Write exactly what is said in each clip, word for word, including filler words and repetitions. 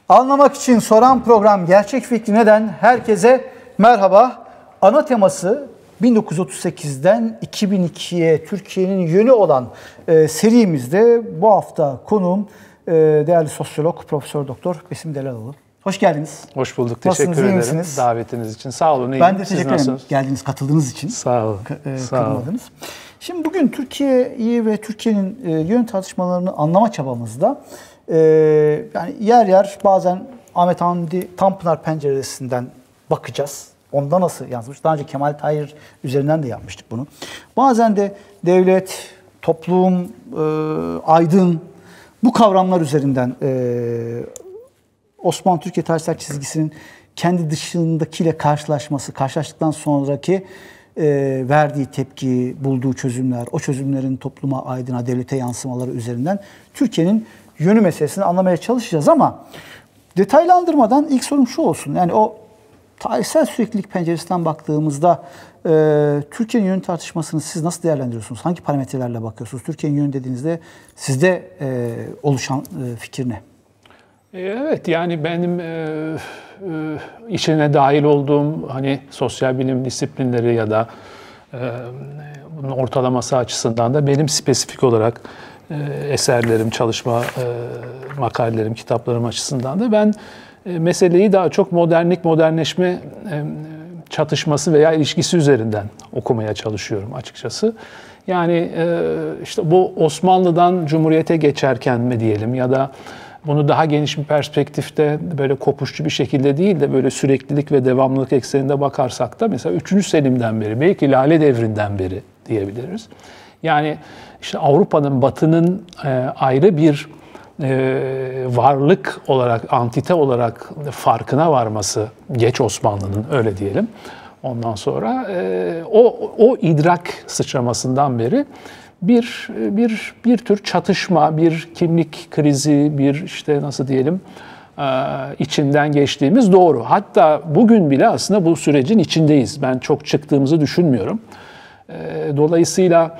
Anlamak için soran program Gerçek Fikri Neden? Herkese merhaba. Ana teması bin dokuz yüz otuz sekizden iki bin ikiye Türkiye'nin yönü olan e, serimizde bu hafta konuğum e, değerli sosyolog Profesör Doktor Besim Delaloğlu. Hoş geldiniz. Hoş bulduk. Teşekkür Nasılsınız, iyi ederim misiniz? davetiniz için. Sağ olun. İyiyim. Ben de teşekkür ederim. Geldiniz, katıldığınız için. Sağ olun. E, Sağ olun. Şimdi bugün Türkiye'yi ve Türkiye'nin e, yön tartışmalarını anlama çabamızda e, yani yer yer bazen Ahmet Hamdi Tanpınar penceresinden bakacağız. Onda nasıl yansımış? Daha önce Kemal Tahir üzerinden de yapmıştık bunu. Bazen de devlet, toplum, e, aydın bu kavramlar üzerinden e, Osmanlı-Türkiye tarihsel çizgisinin kendi dışındakiyle karşılaşması, karşılaştıktan sonraki e, verdiği tepki, bulduğu çözümler, o çözümlerin topluma, aydına, devlete yansımaları üzerinden Türkiye'nin yönü meselesini anlamaya çalışacağız ama detaylandırmadan ilk sorum şu olsun. Yani o tarihsel süreklilik penceresinden baktığımızda e, Türkiye'nin yönü tartışmasını siz nasıl değerlendiriyorsunuz? Hangi parametrelerle bakıyorsunuz? Türkiye'nin yönü dediğinizde sizde e, oluşan e, fikir ne? Evet, yani benim e, e, içine dahil olduğum hani sosyal bilim disiplinleri ya da e, bunun ortalaması açısından da benim spesifik olarak e, eserlerim, çalışma e, makalelerim, kitaplarım açısından da ben e, meseleyi daha çok modernlik, modernleşme e, çatışması veya ilişkisi üzerinden okumaya çalışıyorum açıkçası. Yani e, işte bu Osmanlı'dan Cumhuriyet'e geçerken mi diyelim ya da bunu daha geniş bir perspektifte böyle kopuşçu bir şekilde değil de böyle süreklilik ve devamlılık ekseninde bakarsak da mesela üçüncü Selim'den beri, belki Lale Devri'nden beri diyebiliriz. Yani işte Avrupa'nın, Batı'nın e, ayrı bir e, varlık olarak, antite olarak farkına varması, geç Osmanlı'nın öyle diyelim. Ondan sonra e, o, o idrak sıçramasından beri bir bir bir tür çatışma, bir kimlik krizi, bir işte nasıl diyelim içinden geçtiğimiz doğru. Hatta bugün bile aslında bu sürecin içindeyiz. Ben çok çıktığımızı düşünmüyorum. Dolayısıyla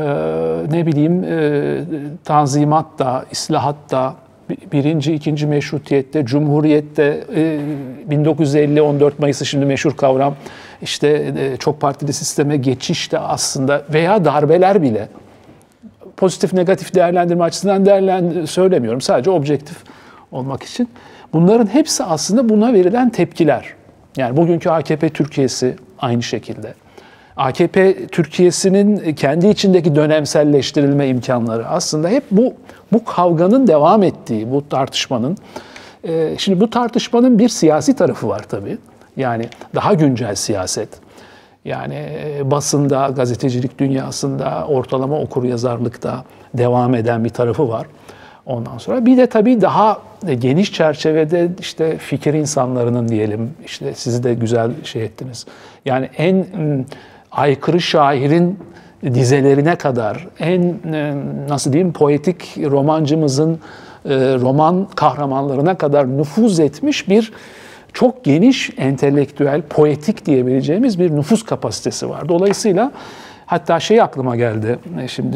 ne bileyim Tanzimat da, İslahat da, birinci, ikinci meşrutiyette, cumhuriyette, bin dokuz yüz elli on dört Mayıs'ı şimdi meşhur kavram, işte çok partili sisteme geçiş de aslında veya darbeler bile pozitif negatif değerlendirme açısından değerlendir söylemiyorum. Sadece objektif olmak için. Bunların hepsi aslında buna verilen tepkiler. Yani bugünkü A K P Türkiye'si aynı şekilde. A K P Türkiye'sinin kendi içindeki dönemselleştirilme imkanları aslında hep bu bu kavganın devam ettiği, bu tartışmanın. E, şimdi bu tartışmanın bir siyasi tarafı var tabii. Yani daha güncel siyaset. Yani basında, gazetecilik dünyasında, ortalama okuryazarlıkta devam eden bir tarafı var. Ondan sonra bir de tabii daha geniş çerçevede işte fikir insanlarının diyelim, işte sizi de güzel şey ettiniz. Yani en aykırı şairin dizelerine kadar, en nasıl diyeyim poetik romancımızın roman kahramanlarına kadar nüfuz etmiş bir çok geniş, entelektüel, poetik diyebileceğimiz bir nüfus kapasitesi var. Dolayısıyla hatta şey aklıma geldi şimdi,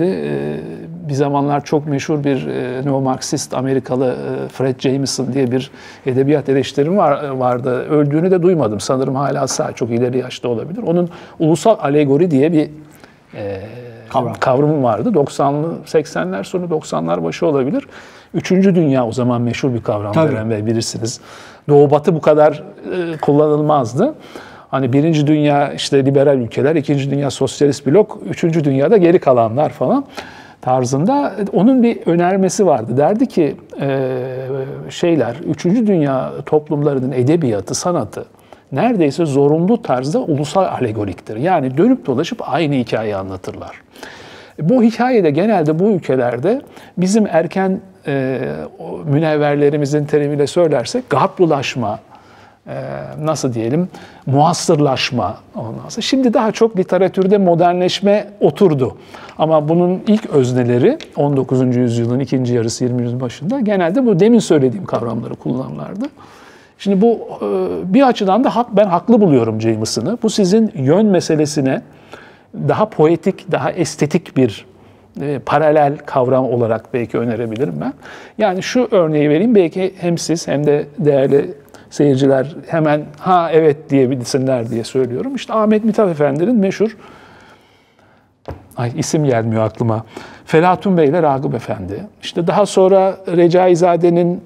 bir zamanlar çok meşhur bir neo-Marksist Amerikalı Fred Jameson diye bir edebiyat eleştirim var, vardı. Öldüğünü de duymadım. Sanırım hala sağ, çok ileri yaşta olabilir. Onun ulusal alegori diye bir e, Kavram. kavramı vardı. doksanlı, seksenler sonu doksanlar başı olabilir. Üçüncü dünya o zaman meşhur bir kavram Eren Bey, bilirsiniz. Doğu Batı bu kadar e, kullanılmazdı. Hani birinci dünya işte liberal ülkeler, ikinci dünya sosyalist blok, üçüncü dünyada geri kalanlar falan tarzında onun bir önermesi vardı. Derdi ki e, şeyler, üçüncü dünya toplumlarının edebiyatı, sanatı neredeyse zorunlu tarzda ulusal alegoriktir. Yani dönüp dolaşıp aynı hikayeyi anlatırlar. Bu hikayede genelde bu ülkelerde bizim erken e, münevverlerimizin terimiyle söylersek garblulaşma, e, nasıl diyelim muasırlaşma ondan sonra. Şimdi daha çok literatürde modernleşme oturdu. Ama bunun ilk özneleri on dokuzuncu yüzyılın ikinci yarısı yirminci yüzyılın başında genelde bu demin söylediğim kavramları kullanırlardı. Şimdi bu bir açıdan da hak, ben haklı buluyorum Jameson'ı. Bu sizin yön meselesine daha poetik, daha estetik bir e, paralel kavram olarak belki önerebilirim ben. Yani şu örneği vereyim, belki hem siz hem de değerli seyirciler hemen ha evet diyebilsinler diye söylüyorum. İşte Ahmet Mithat Efendi'nin meşhur, ay isim gelmiyor aklıma, Felatun Bey ile Ragıp Efendi. İşte daha sonra Recaizade'nin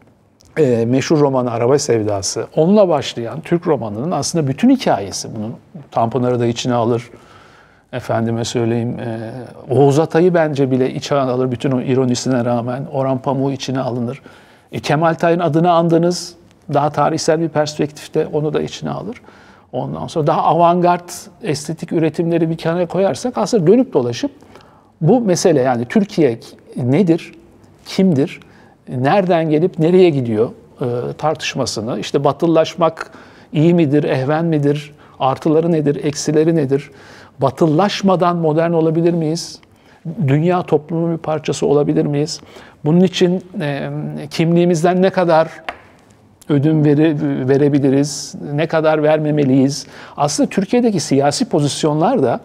e, meşhur romanı Araba Sevdası. Onunla başlayan Türk romanının aslında bütün hikayesi. Bunun Tanpınar'ı da içine alır. Efendime söyleyeyim, e, Oğuz Atay'ı bence bile içine alır. Bütün o ironisine rağmen Orhan Pamuk'u içine alınır. E, Kemal Tahir'in adını andınız. Daha tarihsel bir perspektifte onu da içine alır. Ondan sonra daha avantgard estetik üretimleri bir kenara koyarsak aslında dönüp dolaşıp bu mesele, yani Türkiye nedir, kimdir, nereden gelip nereye gidiyor e, tartışmasını, işte batılılaşmak iyi midir, ehven midir, artıları nedir, eksileri nedir, batılılaşmadan modern olabilir miyiz, dünya toplumunun bir parçası olabilir miyiz, bunun için e, kimliğimizden ne kadar ödün vere, verebiliriz, ne kadar vermemeliyiz. Aslında Türkiye'deki siyasi pozisyonlar da,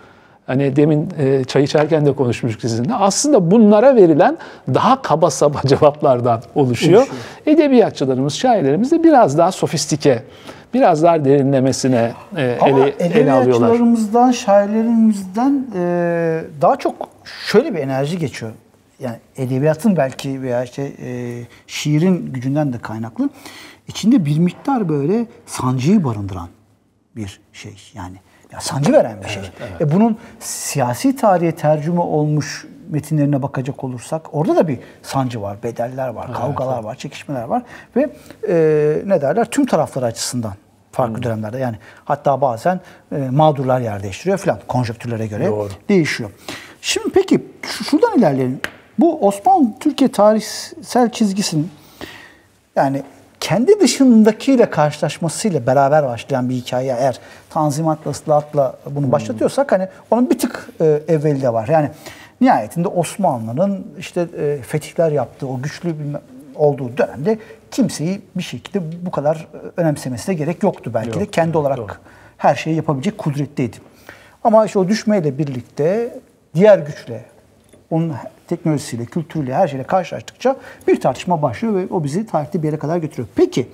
hani demin e, çay içerken de konuşmuştuk sizinle, aslında bunlara verilen daha kaba saba cevaplardan oluşuyor. oluşuyor. Edebiyatçılarımız, şairlerimiz de biraz daha sofistike, biraz daha derinlemesine e, ele, ele alıyorlar. Edebiyatçılarımızdan, şairlerimizden e, daha çok şöyle bir enerji geçiyor. Yani edebiyatın belki veya işte e, şiirin gücünden de kaynaklı. İçinde bir miktar böyle sancıyı barındıran bir şey. Yani ya sancı veren bir şey. Evet, evet. E bunun siyasi tarihe tercüme olmuş metinlerine bakacak olursak orada da bir sancı var, bedeller var, evet, kavgalar evet. var, çekişmeler var ve e, ne derler, tüm taraflar açısından farklı hmm. dönemlerde, yani hatta bazen e, mağdurlar yer değiştiriyor falan, konjonktürlere göre Doğru. değişiyor. Şimdi peki şuradan ilerleyelim. Bu Osmanlı-Türkiye tarihsel çizgisinin yani kendi dışındakiyle karşılaşmasıyla beraber başlayan bir hikaye, eğer Tanzimat'la, ıslahatla bunu başlatıyorsak hani onun bir tık e, evveli de var. Yani nihayetinde Osmanlı'nın işte e, fetihler yaptığı, o güçlü bir olduğu dönemde kimseyi bir şekilde bu kadar önemsemesine gerek yoktu belki Yok, de. Kendi evet, olarak doğru. her şeyi yapabilecek kudretteydi. Ama işte o düşmeyle birlikte diğer güçle, onun teknolojisiyle, kültürüyle, her şeyle karşılaştıkça bir tartışma başlıyor ve o bizi tarihte bir yere kadar götürüyor. Peki,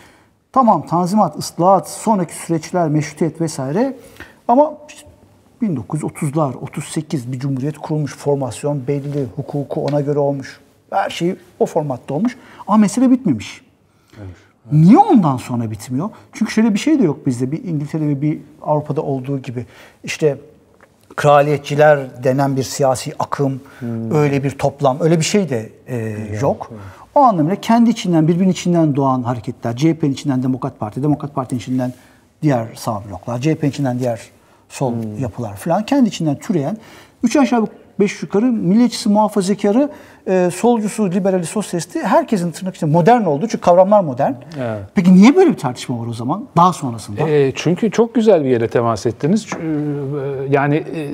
tamam Tanzimat, ıslahat, sonraki süreçler, meşrutiyet vesaire ama işte bin dokuz yüz otuzlar, otuz sekiz bir cumhuriyet kurulmuş, formasyon belli, hukuku ona göre olmuş, her şey o formatta olmuş ama mesele bitmemiş. Evet, evet. Niye ondan sonra bitmiyor? Çünkü şöyle bir şey de yok bizde, bir İngiltere ve bir Avrupa'da olduğu gibi işte kraliyetçiler denen bir siyasi akım, hmm. öyle bir toplam, öyle bir şey de e, yok. yok. O anlamda kendi içinden, birbirinin içinden doğan hareketler, C H P'nin içinden Demokrat Parti, Demokrat Parti'nin içinden diğer sağ bloklar, C H P'nin içinden diğer sol hmm. yapılar falan, kendi içinden türeyen, üç aşağı beş yukarı milliyetçisi, muhafazakarı, e, solcusu, liberali, sosyalisti, herkesin tırnak içinde modern olduğu, çünkü kavramlar modern. Evet. Peki niye böyle bir tartışma var o zaman daha sonrasında? E, çünkü çok güzel bir yere temas ettiniz. Yani e,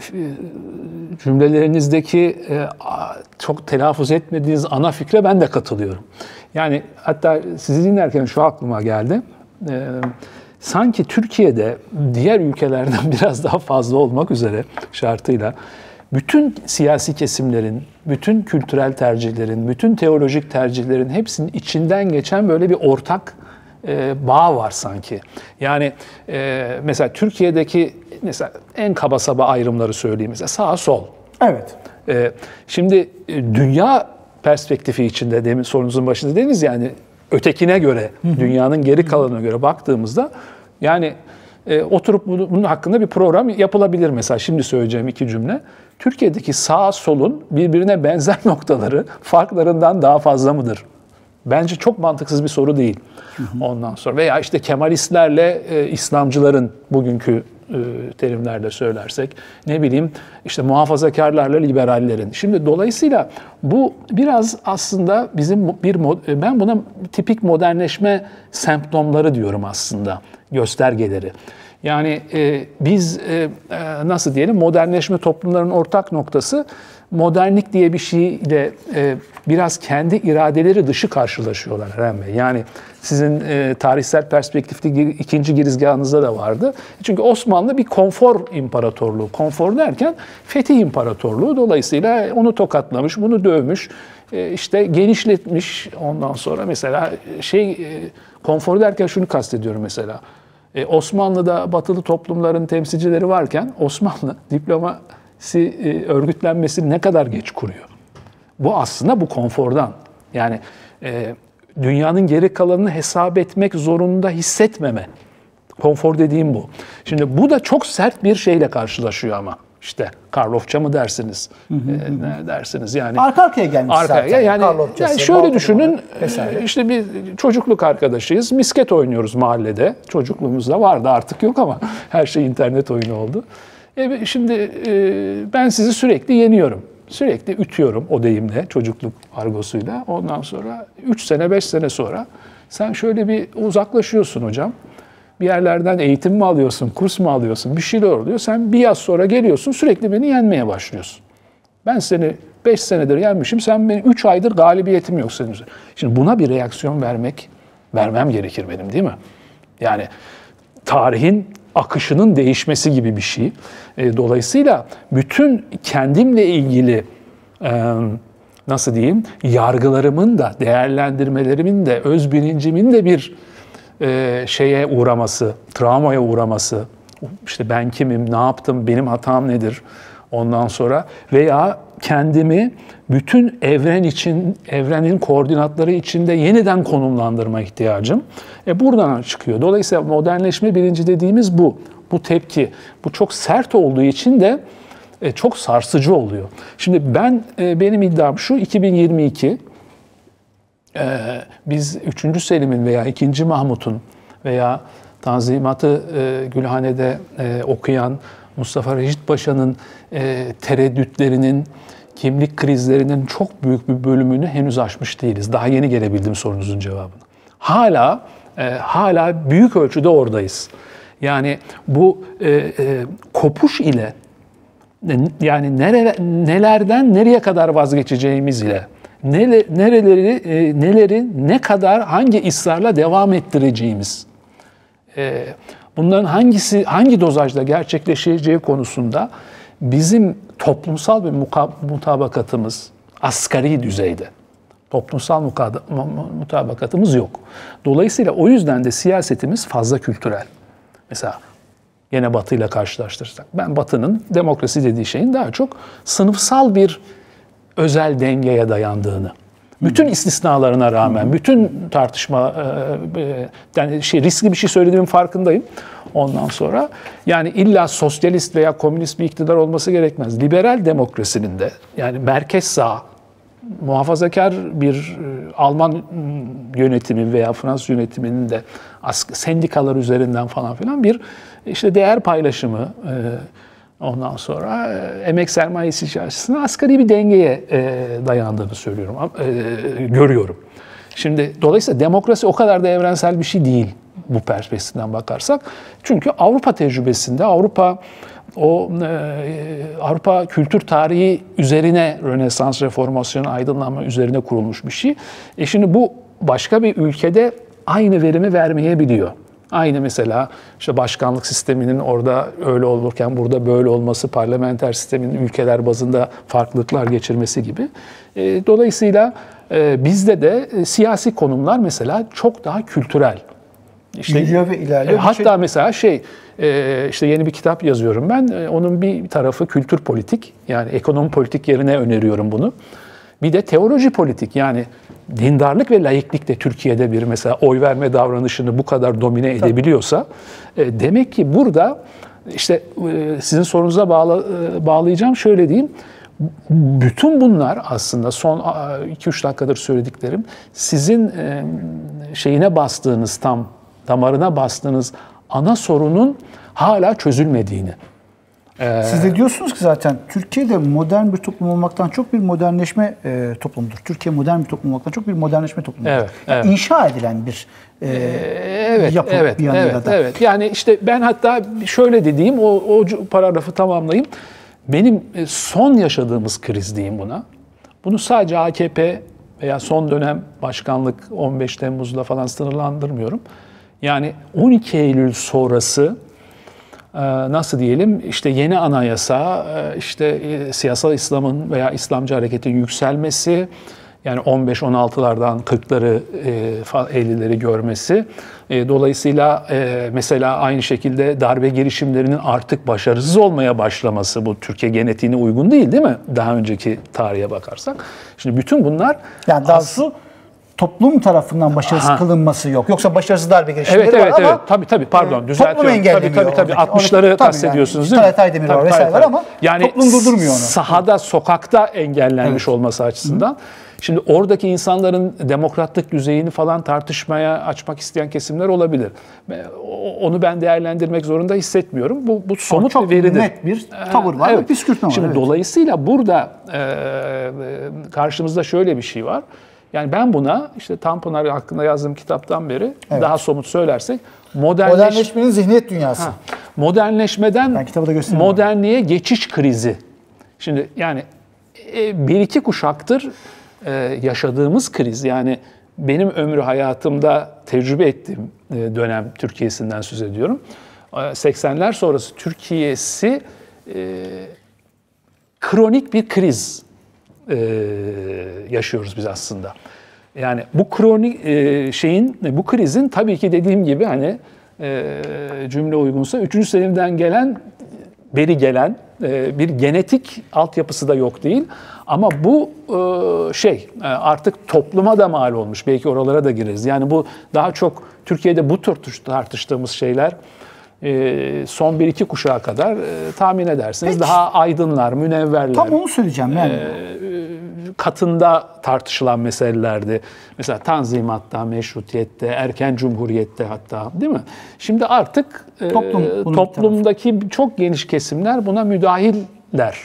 cümlelerinizdeki e, çok telaffuz etmediğiniz ana fikre ben de katılıyorum. Yani hatta sizi dinlerken şu aklıma geldi. E, sanki Türkiye'de diğer ülkelerden biraz daha fazla olmak üzere şartıyla bütün siyasi kesimlerin, bütün kültürel tercihlerin, bütün teolojik tercihlerin hepsinin içinden geçen böyle bir ortak e, bağ var sanki. Yani e, mesela Türkiye'deki mesela en kaba saba ayrımları söyleyeyim, mesela sağ sol. Evet. E, şimdi e, dünya perspektifi içinde, demin sorunuzun başında dediniz, yani ötekine göre, Hı-hı. dünyanın geri kalanına göre baktığımızda yani e, oturup bunun hakkında bir program yapılabilir mesela. Şimdi söyleyeceğim iki cümle. Türkiye'deki sağ solun birbirine benzer noktaları farklarından daha fazla mıdır? Bence çok mantıksız bir soru değil. Hı hı. Ondan sonra veya işte Kemalistlerle e, İslamcıların, bugünkü e, terimlerle söylersek, ne bileyim işte muhafazakarlarla liberallerin. Şimdi dolayısıyla bu biraz aslında bizim bir, ben buna tipik modernleşme semptomları diyorum aslında, göstergeleri. Yani e, biz e, nasıl diyelim, modernleşme toplumlarının ortak noktası modernlik diye bir şeyle e, biraz kendi iradeleri dışı karşılaşıyorlar Eren Bey. Yani sizin e, tarihsel perspektifte ikinci girizgahınızda da vardı. Çünkü Osmanlı bir konfor imparatorluğu. Konfor derken Fetih İmparatorluğu. Dolayısıyla onu tokatlamış, bunu dövmüş, e, işte genişletmiş. Ondan sonra mesela şey e, konfor derken şunu kastediyorum mesela. E, Osmanlı'da batılı toplumların temsilcileri varken Osmanlı diplomasi e, örgütlenmesini ne kadar geç kuruyor. Bu aslında bu konfordan. Yani e, dünyanın geri kalanını hesap etmek zorunda hissetmeme. Konfor dediğim bu. Şimdi bu da çok sert bir şeyle karşılaşıyor ama. İşte Karlofça mı dersiniz? Hı hı, e, ne dersiniz yani? Arka arkaya gelmiş arkaya, zaten. Yani, yani şöyle düşünün. E, işte bir çocukluk arkadaşıyız. Misket oynuyoruz mahallede. Çocukluğumuzda vardı, artık yok ama her şey internet oyunu oldu. E, şimdi e, ben sizi sürekli yeniyorum. Sürekli ütüyorum o deyimle, çocukluk argosuyla. Ondan sonra üç sene, beş sene sonra sen şöyle bir uzaklaşıyorsun hocam. Bir yerlerden eğitim mi alıyorsun, kurs mu alıyorsun, bir şeyler oluyor. Sen bir yaz sonra geliyorsun, sürekli beni yenmeye başlıyorsun. Ben seni beş senedir yenmişim, sen benim üç aydır galibiyetim yok senin üzerine. Şimdi buna bir reaksiyon vermek, vermem gerekir benim, değil mi? Yani tarihin akışının değişmesi gibi bir şey. Dolayısıyla bütün kendimle ilgili nasıl diyeyim, yargılarımın da, değerlendirmelerimin de, öz bilincimin de bir şeye uğraması, travmaya uğraması, işte ben kimim, ne yaptım, benim hatam nedir, ondan sonra veya kendimi bütün evren için, evrenin koordinatları içinde yeniden konumlandırma ihtiyacım e buradan çıkıyor. Dolayısıyla modernleşme bilinci dediğimiz bu. Bu tepki. Bu çok sert olduğu için de e, çok sarsıcı oluyor. Şimdi ben e, benim iddiam şu, iki bin yirmi iki e, biz üçüncü Selim'in veya ikinci Mahmut'un veya Tanzimat'ı e, Gülhane'de e, okuyan Mustafa Reşit Paşa'nın e, tereddütlerinin, kimlik krizlerinin çok büyük bir bölümünü henüz aşmış değiliz. Daha yeni gelebildim sorunuzun cevabını. Hala e, hala büyük ölçüde oradayız. Yani bu e, e, kopuş ile, yani nere, nelerden nereye kadar vazgeçeceğimiz ile, nere, nereleri e, neleri ne kadar hangi ısrarla devam ettireceğimiz, e, bunların hangisi hangi dozajda gerçekleşeceği konusunda bizim toplumsal bir mutabakatımız asgari düzeyde. Toplumsal mutabakatımız yok. Dolayısıyla o yüzden de siyasetimiz fazla kültürel. Mesela yine Batı ile karşılaştırırsak, ben Batı'nın demokrasi dediği şeyin daha çok sınıfsal bir özel dengeye dayandığını, bütün istisnalarına rağmen, bütün tartışma, yani şey, riskli bir şey söylediğimin farkındayım. Ondan sonra yani illa sosyalist veya komünist bir iktidar olması gerekmez. Liberal demokrasinin de, yani merkez sağ, muhafazakar bir Alman yönetimi veya Fransız yönetiminin de sendikalar üzerinden falan filan bir işte değer paylaşımı, ondan sonra emek sermayesi açısından asgari bir dengeye dayandığını söylüyorum, görüyorum. Şimdi dolayısıyla demokrasi o kadar da evrensel bir şey değil bu perspektiften bakarsak. Çünkü Avrupa tecrübesinde, Avrupa o Avrupa kültür tarihi üzerine, Rönesans, Reformasyon, aydınlanma üzerine kurulmuş bir şey. E şimdi bu başka bir ülkede aynı verimi vermeyebiliyor. Aynı mesela işte başkanlık sisteminin orada öyle olurken burada böyle olması, parlamenter sistemin ülkeler bazında farklılıklar geçirmesi gibi. Dolayısıyla bizde de siyasi konumlar mesela çok daha kültürel. İşte, Yürüyor ve ilerliyor. Hatta şey... mesela şey, işte yeni bir kitap yazıyorum ben. Onun bir tarafı kültür politik, yani ekonomi politik yerine öneriyorum bunu. Bir de teoloji politik, yani dindarlık ve laiklik de Türkiye'de bir mesela oy verme davranışını bu kadar domine edebiliyorsa, Tabii. demek ki burada işte sizin sorunuza bağla, bağlayacağım, şöyle diyeyim. Bütün bunlar aslında son iki üç dakikadır söylediklerim, sizin şeyine bastığınız, tam damarına bastığınız ana sorunun hala çözülmediğini. Siz de diyorsunuz ki zaten Türkiye'de modern bir toplum olmaktan çok bir modernleşme e, toplumudur. Türkiye modern bir toplum olmaktan çok bir modernleşme toplumudur. Evet, yani evet. İnşa edilen bir e, evet, yapı evet, bir yanıyla evet, da. Evet. Yani işte ben hatta şöyle dediğim, o, o paragrafı tamamlayayım. benim son yaşadığımız kriz diyeyim buna. Bunu sadece A K P veya son dönem başkanlık on beş Temmuz'la falan sınırlandırmıyorum. Yani on iki Eylül sonrası nasıl diyelim işte yeni anayasa, işte siyasal İslam'ın veya İslamcı hareketin yükselmesi, yani on beş on altılardan kırkları ellileri görmesi. Dolayısıyla mesela aynı şekilde darbe girişimlerinin artık başarısız olmaya başlaması, bu Türkiye genetiğine uygun değil değil mi? Daha önceki tarihe bakarsak. Şimdi bütün bunlar... Yani daha doğrusu toplum tarafından başarısız Aha. kılınması yok. Yoksa başarısız darbe girişimleri evet, evet, var ama... Evet, tabii tabii pardon e, düzeltiyorum. Toplum engellemiyor. Tabii tabii, tabii. altmışları Onu, kastediyorsunuz yani, değil mi? Tayyip Aydemir var vesaire var ama yani toplum durdurmuyor onu. Sahada, sokakta engellenmiş evet. olması açısından. Hı. Şimdi oradaki insanların demokratlık düzeyini falan tartışmaya açmak isteyen kesimler olabilir. Onu ben değerlendirmek zorunda hissetmiyorum. Bu, bu somut çok bir veridir. Net bir tavır var evet. ve püskürtme var. Şimdi evet. dolayısıyla burada e, karşımızda şöyle bir şey var. Yani ben buna işte Tanpınar hakkında yazdığım kitaptan beri evet. daha somut söylersek modernleş... modernleşmenin zihniyet dünyası. Ha. Modernleşmeden modernliğe geçiş krizi. Şimdi yani e, bir iki kuşaktır e, yaşadığımız kriz, yani benim ömrü hayatımda tecrübe ettiğim e, dönem Türkiye'sinden söz ediyorum. E, seksenler sonrası Türkiye'si e, kronik bir kriz Ee, yaşıyoruz biz aslında. Yani bu kronik e, şeyin, bu krizin tabii ki dediğim gibi hani e, cümle uygunsa üçüncü Selim'den gelen, beri gelen e, bir genetik altyapısı da yok değil. Ama bu e, şey artık topluma da mal olmuş. Belki oralara da gireriz. Yani bu daha çok Türkiye'de bu tür tartıştığımız şeyler son bir iki kuşağa kadar tahmin edersiniz. Peki, daha aydınlar, münevverler. Tam onu söyleyeceğim yani. Katında tartışılan meselelerdi. Mesela Tanzimat'ta, Meşrutiyet'te, erken Cumhuriyet'te hatta, değil mi? Şimdi artık Toplum, toplumdaki çok geniş kesimler buna müdahiller.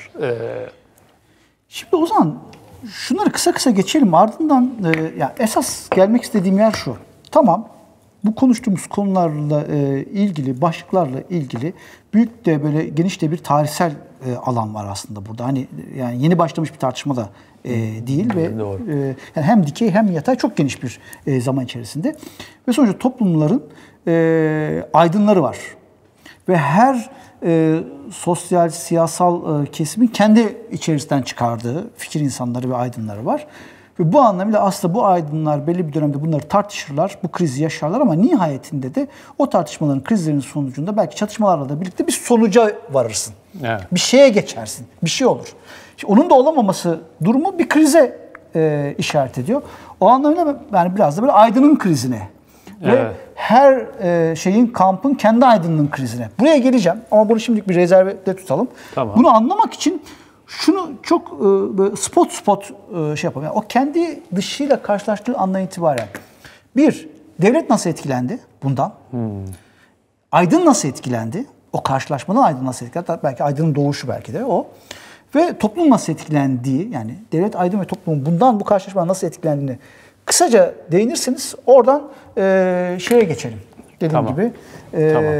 Şimdi o zaman şunları kısa kısa geçelim. Ardından ya esas gelmek istediğim yer şu. Tamam. Bu konuştuğumuz konularla e, ilgili, başlıklarla ilgili büyük de böyle geniş de bir tarihsel e, alan var aslında burada. Hani yani yeni başlamış bir tartışma da e, değil ve e, yani hem dikey hem yatay çok geniş bir e, zaman içerisinde. Ve sonuçta toplumların e, aydınları var. Ve her e, sosyal, siyasal e, kesimin kendi içerisinden çıkardığı fikir insanları ve aydınları var. Ve bu anlamıyla aslında bu aydınlar belli bir dönemde bunları tartışırlar, bu krizi yaşarlar ama nihayetinde de o tartışmaların, krizlerin sonucunda belki çatışmalarla da birlikte bir sonuca varırsın. Evet. Bir şeye geçersin, bir şey olur. Şimdi onun da olamaması durumu bir krize e, işaret ediyor. O anlamıyla yani biraz da böyle aydının krizine evet. ve her e, şeyin, kampın kendi aydınlığın krizine. Buraya geleceğim ama bunu şimdilik bir rezervde tutalım. Tamam. Bunu anlamak için şunu çok e, spot spot e, şey yapalım. Yani o kendi dışıyla karşılaştığı andan itibaren bir, devlet nasıl etkilendi bundan? Hmm. Aydın nasıl etkilendi? O karşılaşmadan aydın nasıl etkilendi? Belki aydının doğuşu belki de o. Ve toplum nasıl etkilendiği, yani devlet, aydın ve toplumun bundan, bu karşılaşmadan nasıl etkilendiğini kısaca değinirseniz oradan e, şeye geçelim. Dediğim tamam. gibi. E, tamam.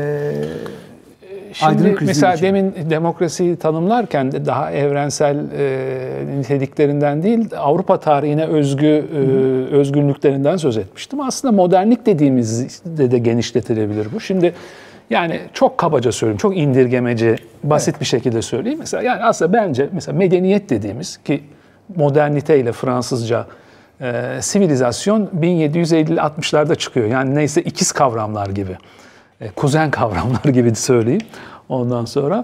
Şimdi mesela için. demin demokrasiyi tanımlarken de daha evrensel e, niteliklerinden değil, Avrupa tarihine özgü e, özgünlüklerinden söz etmiştim. Aslında modernlik dediğimizde de genişletilebilir bu. Şimdi yani çok kabaca söyleyeyim, çok indirgemeci, basit evet. bir şekilde söyleyeyim. Mesela yani aslında bence mesela medeniyet dediğimiz, ki modernite ile Fransızca e, sivilizasyon bin yedi yüz elli altmışlarda çıkıyor. Yani neyse ikiz kavramlar gibi. Kuzen kavramlar gibi söyleyeyim. Ondan sonra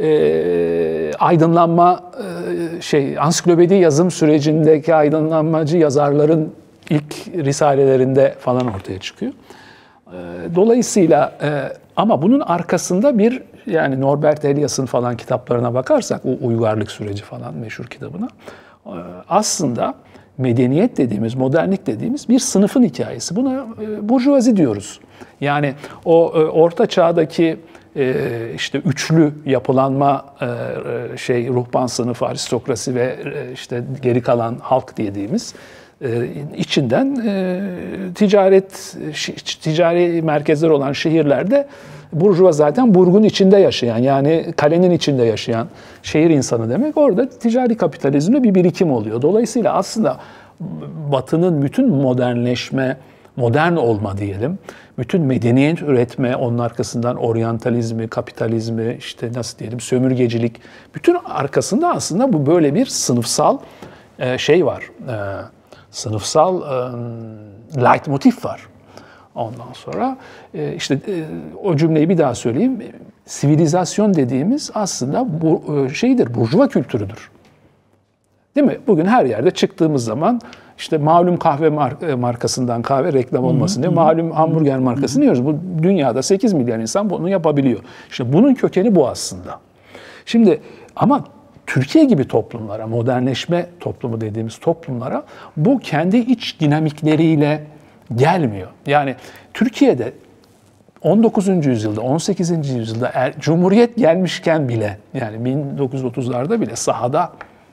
e, aydınlanma e, şey ansiklopedi yazım sürecindeki aydınlanmacı yazarların ilk risalelerinde falan ortaya çıkıyor. E, dolayısıyla e, ama bunun arkasında bir, yani Norbert Elias'ın falan kitaplarına bakarsak, o uygarlık süreci falan meşhur kitabına, e, aslında medeniyet dediğimiz, modernlik dediğimiz bir sınıfın hikayesi. Buna e, burjuvazi diyoruz. Yani o e, orta çağdaki e, işte üçlü yapılanma, e, şey ruhban sınıfı, aristokrasi ve e, işte geri kalan halk dediğimiz e, içinden e, ticaret ticari merkezler olan şehirlerde burjuva zaten burgun içinde yaşayan, yani kalenin içinde yaşayan şehir insanı demek. Orada ticari kapitalizmde bir birikim oluyor. Dolayısıyla aslında Batı'nın bütün modernleşme, modern olma diyelim, bütün medeniyet üretme, onun arkasından oryantalizmi, kapitalizmi, işte nasıl diyelim sömürgecilik, bütün arkasında aslında bu böyle bir sınıfsal şey var, sınıfsal leitmotif var. Ondan sonra işte o cümleyi bir daha söyleyeyim. Sivilizasyon dediğimiz aslında bu şeydir, burjuva kültürüdür. Değil mi? Bugün her yerde çıktığımız zaman işte malum kahve markasından kahve reklam olmasın diye malum hamburger markasını yiyoruz. Bu dünyada sekiz milyar insan bunu yapabiliyor. İşte bunun kökeni bu aslında. Şimdi ama Türkiye gibi toplumlara, modernleşme toplumu dediğimiz toplumlara bu kendi iç dinamikleriyle gelmiyor. Yani Türkiye'de on dokuzuncu yüzyılda, on sekizinci yüzyılda er, Cumhuriyet gelmişken bile, yani bin dokuz yüz otuzlarda bile sahada,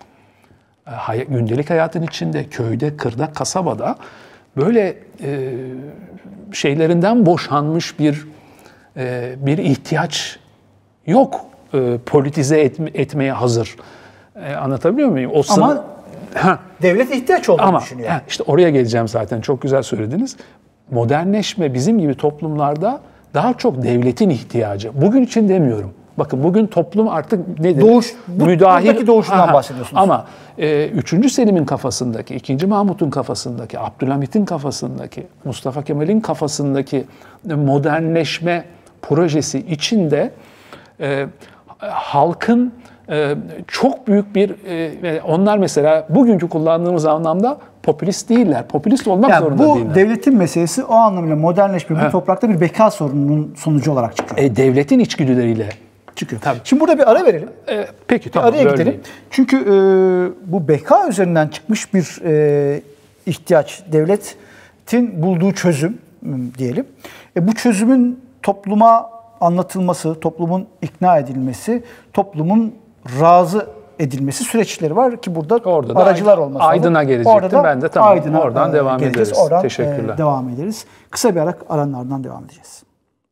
hay, gündelik hayatın içinde, köyde, kırda, kasabada böyle e, şeylerinden boşanmış bir e, bir ihtiyaç yok. E, politize etme, etmeye hazır. E, anlatabiliyor muyum? O Ama sınır, ha, devlet ihtiyaç olduğunu ama, düşünüyor. Ha, işte oraya geleceğim zaten. Çok güzel söylediniz. Modernleşme bizim gibi toplumlarda daha çok devletin ihtiyacı. Bugün için demiyorum. Bakın bugün toplum artık nedir? Doğuş, bu, müdahil. buradaki doğuşundan Aha, bahsediyorsunuz. Ama e, üçüncü Selim'in kafasındaki, ikinci Mahmut'un kafasındaki, Abdülhamit'in kafasındaki, Mustafa Kemal'in kafasındaki modernleşme projesi içinde e, halkın e, çok büyük bir, e, onlar mesela bugünkü kullandığımız anlamda popülist değiller. Popülist olmak yani zorunda bu değiller. Bu devletin meselesi o anlamıyla modernleşme bu toprakta bir beka sorununun sonucu olarak çıkıyor. E, devletin içgüdüleriyle çıkıyor. Tabii. Şimdi burada bir ara verelim. E, peki bir tamam. araya gidelim. Böyleyim. Çünkü e, bu beka üzerinden çıkmış bir e, ihtiyaç, devletin bulduğu çözüm diyelim. E, bu çözümün topluma anlatılması, toplumun ikna edilmesi, toplumun razı edilmesi süreçleri var ki burada Orada da aracılar olması. Aydın'a gelecektim. Ben de tamam. Aydın'a, oradan devam geleceğiz. ederiz. Oradan Teşekkürler. E, devam ederiz. Kısa bir ara aranlardan devam edeceğiz.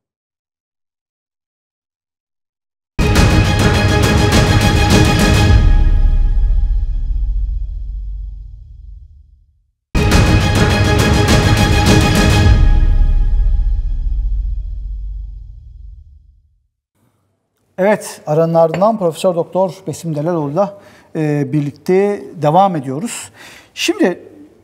Evet, aranın ardından Profesör Doktor Besim Delaloğlu'yla e, birlikte devam ediyoruz. Şimdi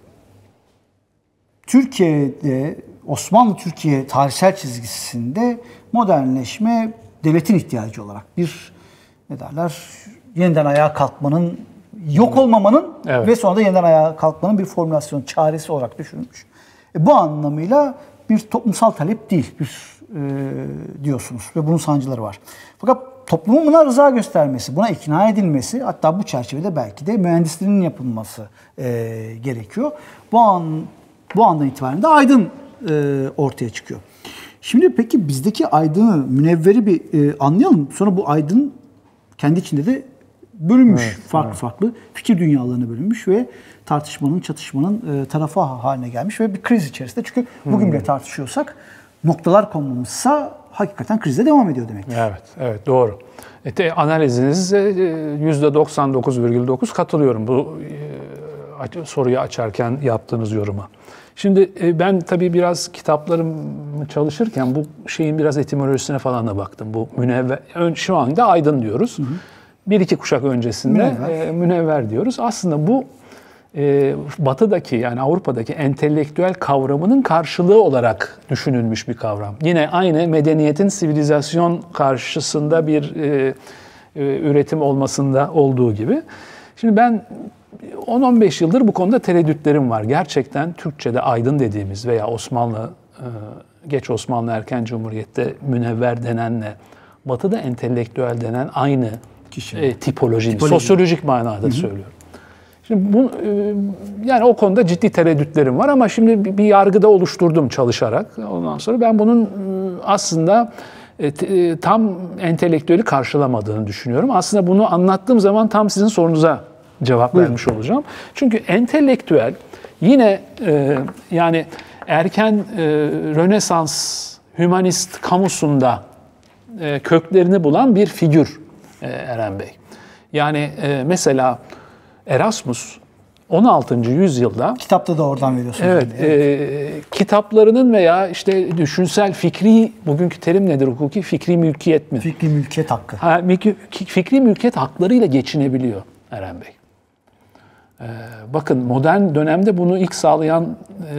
Türkiye'de, Osmanlı Türkiye tarihsel çizgisinde modernleşme devletin ihtiyacı olarak bir, ne derler, yeniden ayağa kalkmanın, yok olmamanın evet. ve sonra da yeniden ayağa kalkmanın bir formülasyon, çaresi olarak düşünülmüş. E, bu anlamıyla bir toplumsal talep değil, bir e, diyorsunuz ve bunun sancıları var. Fakat toplumun buna rıza göstermesi, buna ikna edilmesi, hatta bu çerçevede belki de mühendisliğinin yapılması e, gerekiyor. Bu an bu andan itibaren de aydın e, ortaya çıkıyor. Şimdi peki bizdeki aydını, münevveri bir e, anlayalım. Sonra bu aydın kendi içinde de bölünmüş, evet, farklı evet. farklı fikir dünyalarına bölünmüş ve tartışmanın, çatışmanın e, tarafı haline gelmiş ve bir kriz içerisinde. Çünkü bugün bile tartışıyorsak noktalar konmamışsa hakikaten krizde devam ediyor demek. Evet, evet doğru. E, analizinize yüzde doksan dokuz virgül dokuz katılıyorum bu e, soruyu açarken yaptığınız yoruma. Şimdi e, ben tabii biraz kitaplarım çalışırken bu şeyin biraz etimolojisine falan da baktım. Bu münevver, şu anda aydın diyoruz. Hı hı. Bir iki kuşak öncesinde münevver, e, münevver diyoruz. Aslında bu e, Batı'daki yani Avrupa'daki entelektüel kavramının karşılığı olarak düşünülmüş bir kavram. Yine aynı medeniyetin sivilizasyon karşısında bir e, e, üretim olmasında olduğu gibi. Şimdi ben on on beş yıldır bu konuda tereddütlerim var. Gerçekten Türkçe'de aydın dediğimiz veya Osmanlı, geç Osmanlı erken Cumhuriyet'te münevver denenle Batı'da entelektüel denen aynı kişi, e, tipoloji, tipoloji, sosyolojik manada Hı-hı. söylüyorum. Şimdi bu, yani o konuda ciddi tereddütlerim var ama şimdi bir yargıda oluşturdum çalışarak. Ondan sonra ben bunun aslında tam entelektüeli karşılamadığını düşünüyorum. Aslında bunu anlattığım zaman tam sizin sorunuza cevap Buyurun. vermiş olacağım. Çünkü entelektüel yine e, yani erken e, Rönesans hümanist kamusunda e, köklerini bulan bir figür e, Eren Bey. Yani e, mesela Erasmus on altıncı yüzyılda kitapta da oradan veriyorsunuz. evet, yani. e, kitaplarının veya işte düşünsel fikri, bugünkü terim nedir hukuki? Fikri mülkiyet mi? Fikri mülkiyet hakkı. Ha, mülki- fikri mülkiyet haklarıyla geçinebiliyor Eren Bey. Ee, bakın modern dönemde bunu ilk sağlayan e,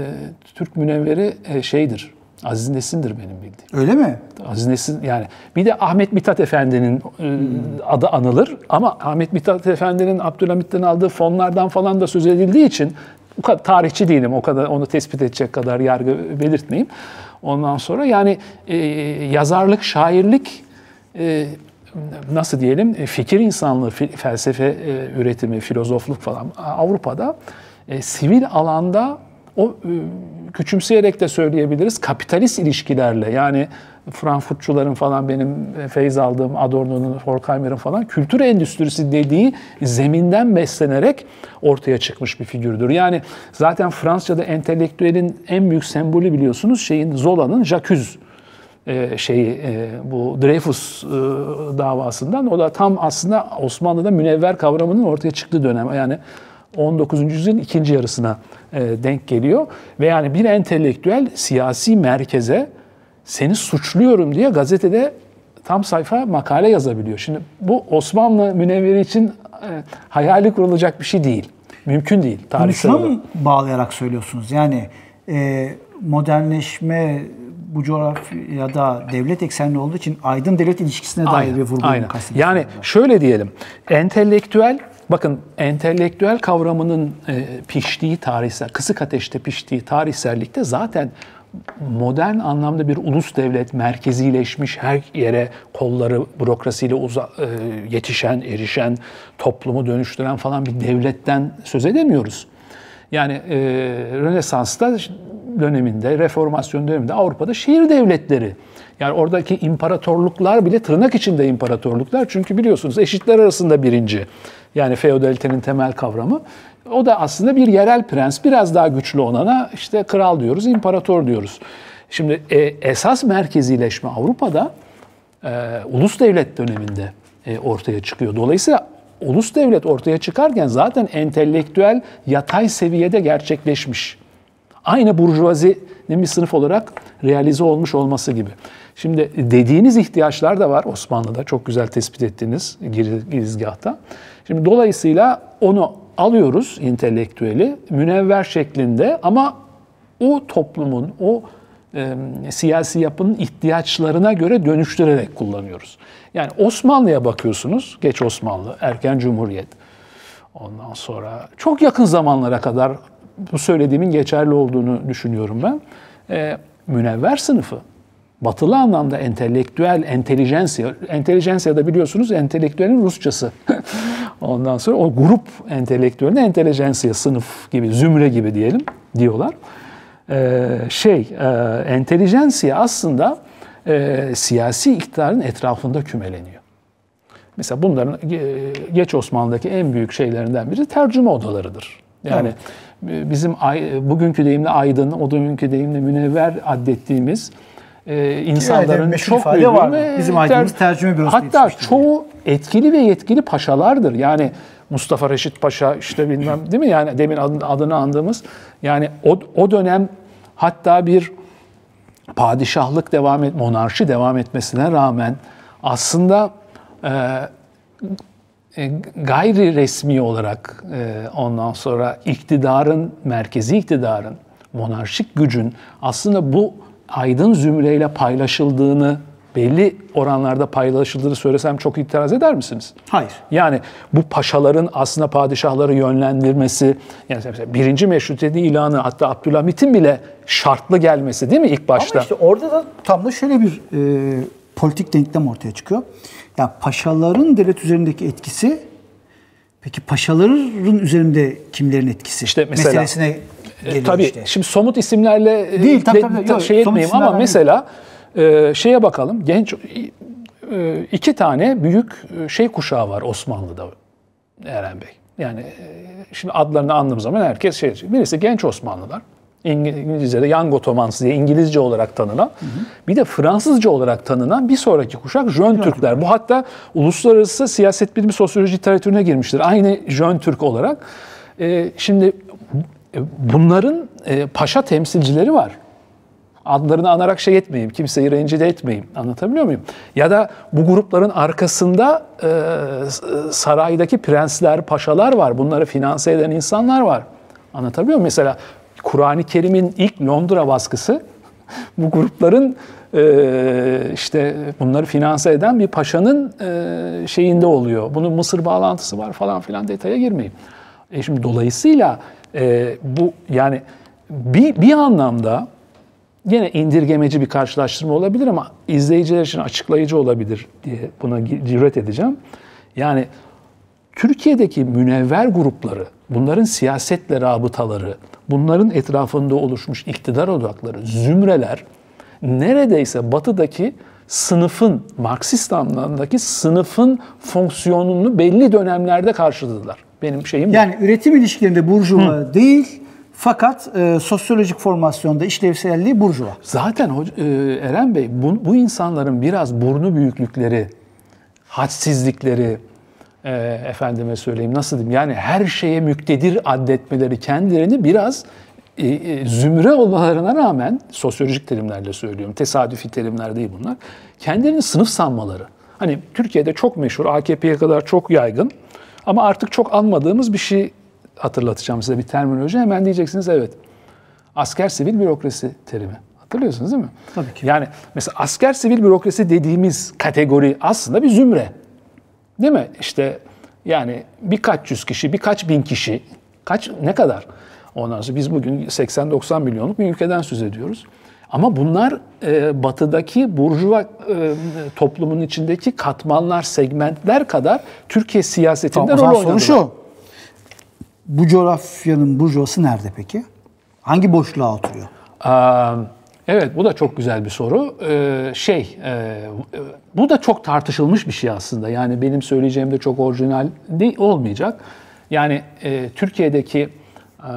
Türk münevveri e, şeydir. Aziz Nesin'dir benim bildiğim. Öyle mi? Aziz Nesin yani. Bir de Ahmet Mithat Efendi'nin e, adı anılır ama Ahmet Mithat Efendi'nin Abdülhamit'ten aldığı fonlardan falan da söz edildiği için o kadar tarihçi değilim, o kadar onu tespit edecek kadar yargı belirtmeyeyim. Ondan sonra yani e, yazarlık, şairlik, e, nasıl diyelim, fikir insanlığı, felsefe e, üretimi, filozofluk falan Avrupa'da e, sivil alanda o e, küçümseyerek de söyleyebiliriz kapitalist ilişkilerle, yani Frankfurtçuların falan benim feyz aldığım Adorno'nun, Horkheimer'ın falan kültür endüstrisi dediği zeminden beslenerek ortaya çıkmış bir figürdür. Yani zaten Fransızca'da entelektüelin en büyük sembolü biliyorsunuz şeyin Zola'nın J'accuse e, şeyi e, bu Dreyfus e, davasından, o da tam aslında Osmanlı'da münevver kavramının ortaya çıktığı dönem. Yani on dokuzuncu yüzyılın ikinci yarısına e, denk geliyor ve yani bir entelektüel siyasi merkeze seni suçluyorum diye gazetede tam sayfa makale yazabiliyor. Şimdi bu Osmanlı münevveri için e, hayali kurulacak bir şey değil. Mümkün değil. Bunu şuna mı bağlayarak söylüyorsunuz? Yani e, modernleşme bu coğrafyada devlet eksenli olduğu için aydın devlet ilişkisine dair aynen, bir vurgu aynen. kastediyorsunuz. Yani şöyle diyelim, entelektüel, bakın entelektüel kavramının e, piştiği tarihsel, kısık ateşte piştiği tarihsellikte zaten modern anlamda bir ulus devlet, merkezileşmiş, her yere kolları bürokrasiyle uza, e, yetişen, erişen, toplumu dönüştüren falan bir devletten söz edemiyoruz. Yani e, Rönesans'ta döneminde, Reformasyon döneminde Avrupa'da şehir devletleri. Yani oradaki imparatorluklar bile tırnak içinde imparatorluklar. Çünkü biliyorsunuz eşitler arasında birinci. Yani feodalitenin temel kavramı. O da aslında bir yerel prens. Biraz daha güçlü olana işte kral diyoruz, imparator diyoruz. Şimdi e, esas merkezileşme Avrupa'da e, ulus devlet döneminde e, ortaya çıkıyor. Dolayısıyla ulus devlet ortaya çıkarken zaten entelektüel yatay seviyede gerçekleşmiş. Aynı burjuvazinin bir sınıf olarak realize olmuş olması gibi. Şimdi dediğiniz ihtiyaçlar da var Osmanlı'da. Çok güzel tespit ettiğiniz girizgahta. Şimdi dolayısıyla onu alıyoruz, entelektüeli, münevver şeklinde ama o toplumun, o e, siyasi yapının ihtiyaçlarına göre dönüştürerek kullanıyoruz. Yani Osmanlı'ya bakıyorsunuz, geç Osmanlı, erken Cumhuriyet. Ondan sonra çok yakın zamanlara kadar bu söylediğimin geçerli olduğunu düşünüyorum ben. E, münevver sınıfı, batılı anlamda entelektüel, entelijensiya, entelijensiya da biliyorsunuz entelektüelin Rusçası. Ondan sonra o grup entelektüelinde entelijensiya, sınıf gibi, zümre gibi diyelim diyorlar. Ee, şey, e, entelijensiya aslında e, siyasi iktidarın etrafında kümeleniyor. Mesela bunların e, geç Osmanlı'daki en büyük şeylerinden biri tercüme odalarıdır. Yani evet. Bizim bugünkü deyimle aydın, o dönemki deyimle münevver addettiğimiz e, insanların evet, çok büyüğü var. Bizim aydınımız tercüme bürosu. Hatta çoğu etkili ve yetkili paşalardır. Yani Mustafa Reşit Paşa, işte bilmem değil mi? Yani demin adını, adını andığımız. Yani o, o dönem hatta bir padişahlık devam et, monarşi devam etmesine rağmen aslında e, e, gayri resmi olarak e, ondan sonra iktidarın, merkezi iktidarın, monarşik gücün aslında bu aydın zümreyle paylaşıldığını, belli oranlarda paylaşıldığını söylesem çok itiraz eder misiniz? Hayır. Yani bu paşaların aslında padişahları yönlendirmesi, yani mesela birinci meşrutiyeti ilanı, hatta Abdülhamit'in bile şartlı gelmesi değil mi ilk başta? Ama işte orada da tam da şöyle bir e, politik denklem ortaya çıkıyor. Ya paşaların devlet üzerindeki etkisi, peki paşaların üzerinde kimlerin etkisi? İşte mesela, meselesine geliyor e, tabii, işte. Şimdi somut isimlerle değil, de, tabii, tabii, de, yok, şey etmeyeyim ama değil. mesela e, şeye bakalım. Genç e, iki tane büyük şey kuşağı var Osmanlı'da Eren Bey. Yani e, şimdi adlarını andığım zaman herkes şey diyecek. Birisi genç Osmanlılar. İngilizce'de Young Ottomans diye İngilizce olarak tanınan, hı hı. bir de Fransızca olarak tanınan bir sonraki kuşak Jön Türkler. Bu hatta uluslararası siyaset bilimi, sosyoloji literatürüne girmiştir. Aynı Jön Türk olarak. Ee, şimdi bunların e, paşa temsilcileri var. Adlarını anarak şey etmeyeyim, kimseyi rencide etmeyeyim. Anlatabiliyor muyum? Ya da bu grupların arkasında e, saraydaki prensler, paşalar var. Bunları finanse eden insanlar var. Anlatabiliyor muyum? Mesela Kur'an-ı Kerim'in ilk Londra baskısı bu grupların e, işte bunları finanse eden bir paşanın e, şeyinde oluyor. Bunun Mısır bağlantısı var falan filan, detaya girmeyeyim. E şimdi dolayısıyla e, bu yani bir, bir anlamda yine indirgemeci bir karşılaştırma olabilir ama izleyiciler için açıklayıcı olabilir diye buna cüret edeceğim. Yani Türkiye'deki münevver grupları, bunların siyasetle rabıtaları, bunların etrafında oluşmuş iktidar odakları, zümreler neredeyse batıdaki sınıfın, Marksist anlamdaki sınıfın fonksiyonunu belli dönemlerde karşıladılar. Benim şeyim bu. Yani üretim ilişkilerinde burjuva değil, fakat e, sosyolojik formasyonda işlevselliği burjuva. Zaten e, Eren Bey, bu, bu insanların biraz burnu büyüklükleri, hadsizlikleri, e, efendime söyleyeyim nasıl diyeyim, yani her şeye müktedir addetmeleri kendilerini biraz e, e, zümre olmalarına rağmen, sosyolojik terimlerle söylüyorum, tesadüfi terimler değil bunlar, kendilerini sınıf sanmaları. Hani Türkiye'de çok meşhur, A K P'ye kadar çok yaygın ama artık çok anmadığımız bir şey hatırlatacağım size, bir terminoloji. Hemen diyeceksiniz evet. Asker sivil bürokrasi terimi. Hatırlıyorsunuz değil mi? Tabii ki. Yani mesela asker sivil bürokrasi dediğimiz kategori aslında bir zümre. Değil mi? İşte yani birkaç yüz kişi, birkaç bin kişi, kaç ne kadar? Ondan sonra biz bugün seksen doksan milyonluk bir ülkeden söz ediyoruz. Ama bunlar e, batıdaki burjuva e, toplumun içindeki katmanlar, segmentler kadar Türkiye siyasetinde tamam, rol oynadılar. Soru şu. Bu coğrafyanın burjuvası nerede peki? Hangi boşluğa oturuyor? Ee, evet, bu da çok güzel bir soru. Ee, şey, e, bu da çok tartışılmış bir şey aslında. Yani benim söyleyeceğim de çok orijinal değil, olmayacak. Yani e, Türkiye'deki e, e,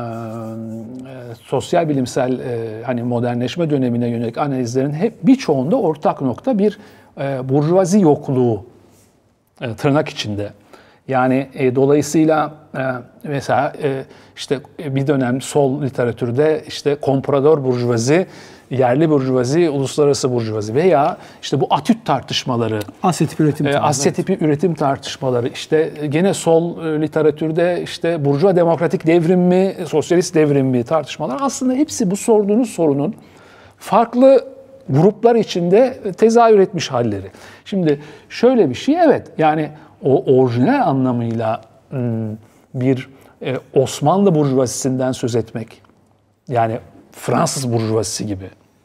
sosyal bilimsel e, hani modernleşme dönemine yönelik analizlerin hep birçoğunda ortak nokta bir e, burjuvazi yokluğu e, tırnak içinde. Yani e, dolayısıyla e, mesela e, işte bir dönem sol literatürde işte komprador burjuvazi, yerli burjuvazi, uluslararası burjuvazi veya işte bu atüt tartışmaları, Asya tipi üretim, e, Asya tipi evet. üretim tartışmaları, işte gene sol e, literatürde işte burjuva demokratik devrim mi, sosyalist devrim mi tartışmalar, aslında hepsi bu sorduğunuz sorunun farklı gruplar içinde tezahür etmiş halleri. Şimdi şöyle bir şey, evet yani o orijinal anlamıyla bir Osmanlı burjuvazisinden söz etmek, yani Fransız burjuvazisi gibi,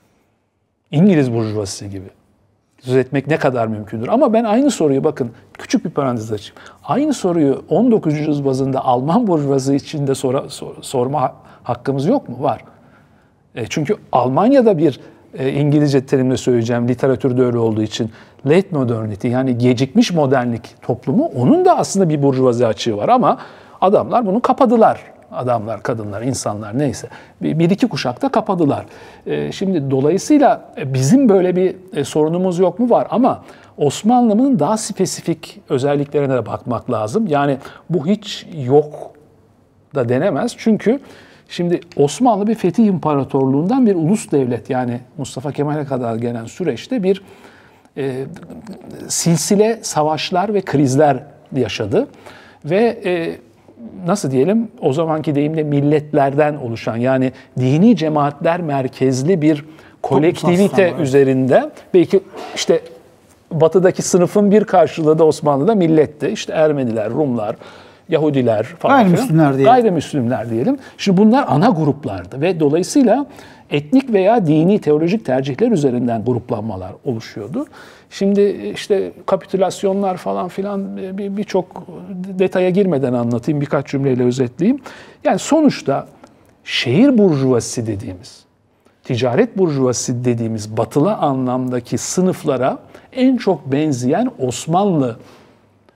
İngiliz burjuvazisi gibi söz etmek ne kadar mümkündür? Ama ben aynı soruyu, bakın küçük bir parantez açayım, aynı soruyu on dokuzuncu yüzyıl bazında Alman burjuvazisi için de sor, sor, sorma hakkımız yok mu? Var. E çünkü Almanya'da bir e, İngilizce terimle söyleyeceğim, literatürde öyle olduğu için late modernity, yani gecikmiş modernlik toplumu, onun da aslında bir burjuvazi açığı var ama adamlar bunu kapadılar. Adamlar, kadınlar, insanlar neyse. Bir, bir iki kuşakta kapadılar. E, şimdi dolayısıyla bizim böyle bir e, sorunumuz yok mu? Var ama Osmanlı'nın daha spesifik özelliklerine de bakmak lazım. Yani bu hiç yok da denemez. Çünkü şimdi Osmanlı bir fetih imparatorluğundan bir ulus devlet, yani Mustafa Kemal'e kadar gelen süreçte bir e, silsile savaşlar ve krizler yaşadı. Ve e, nasıl diyelim, o zamanki deyimle milletlerden oluşan, yani dini cemaatler merkezli bir kolektivite üzerinde, belki işte batıdaki sınıfın bir karşılığı da Osmanlı'da milletti. İşte Ermeniler, Rumlar, Yahudiler falan. Gayrimüslimler diyelim. Gayrimüslimler diyelim. Şimdi bunlar ana gruplardı ve dolayısıyla etnik veya dini teolojik tercihler üzerinden gruplanmalar oluşuyordu. Şimdi işte kapitülasyonlar falan filan, birçok detaya girmeden anlatayım, birkaç cümleyle özetleyeyim. Yani sonuçta şehir burjuvazisi dediğimiz, ticaret burjuvazisi dediğimiz batılı anlamdaki sınıflara en çok benzeyen Osmanlı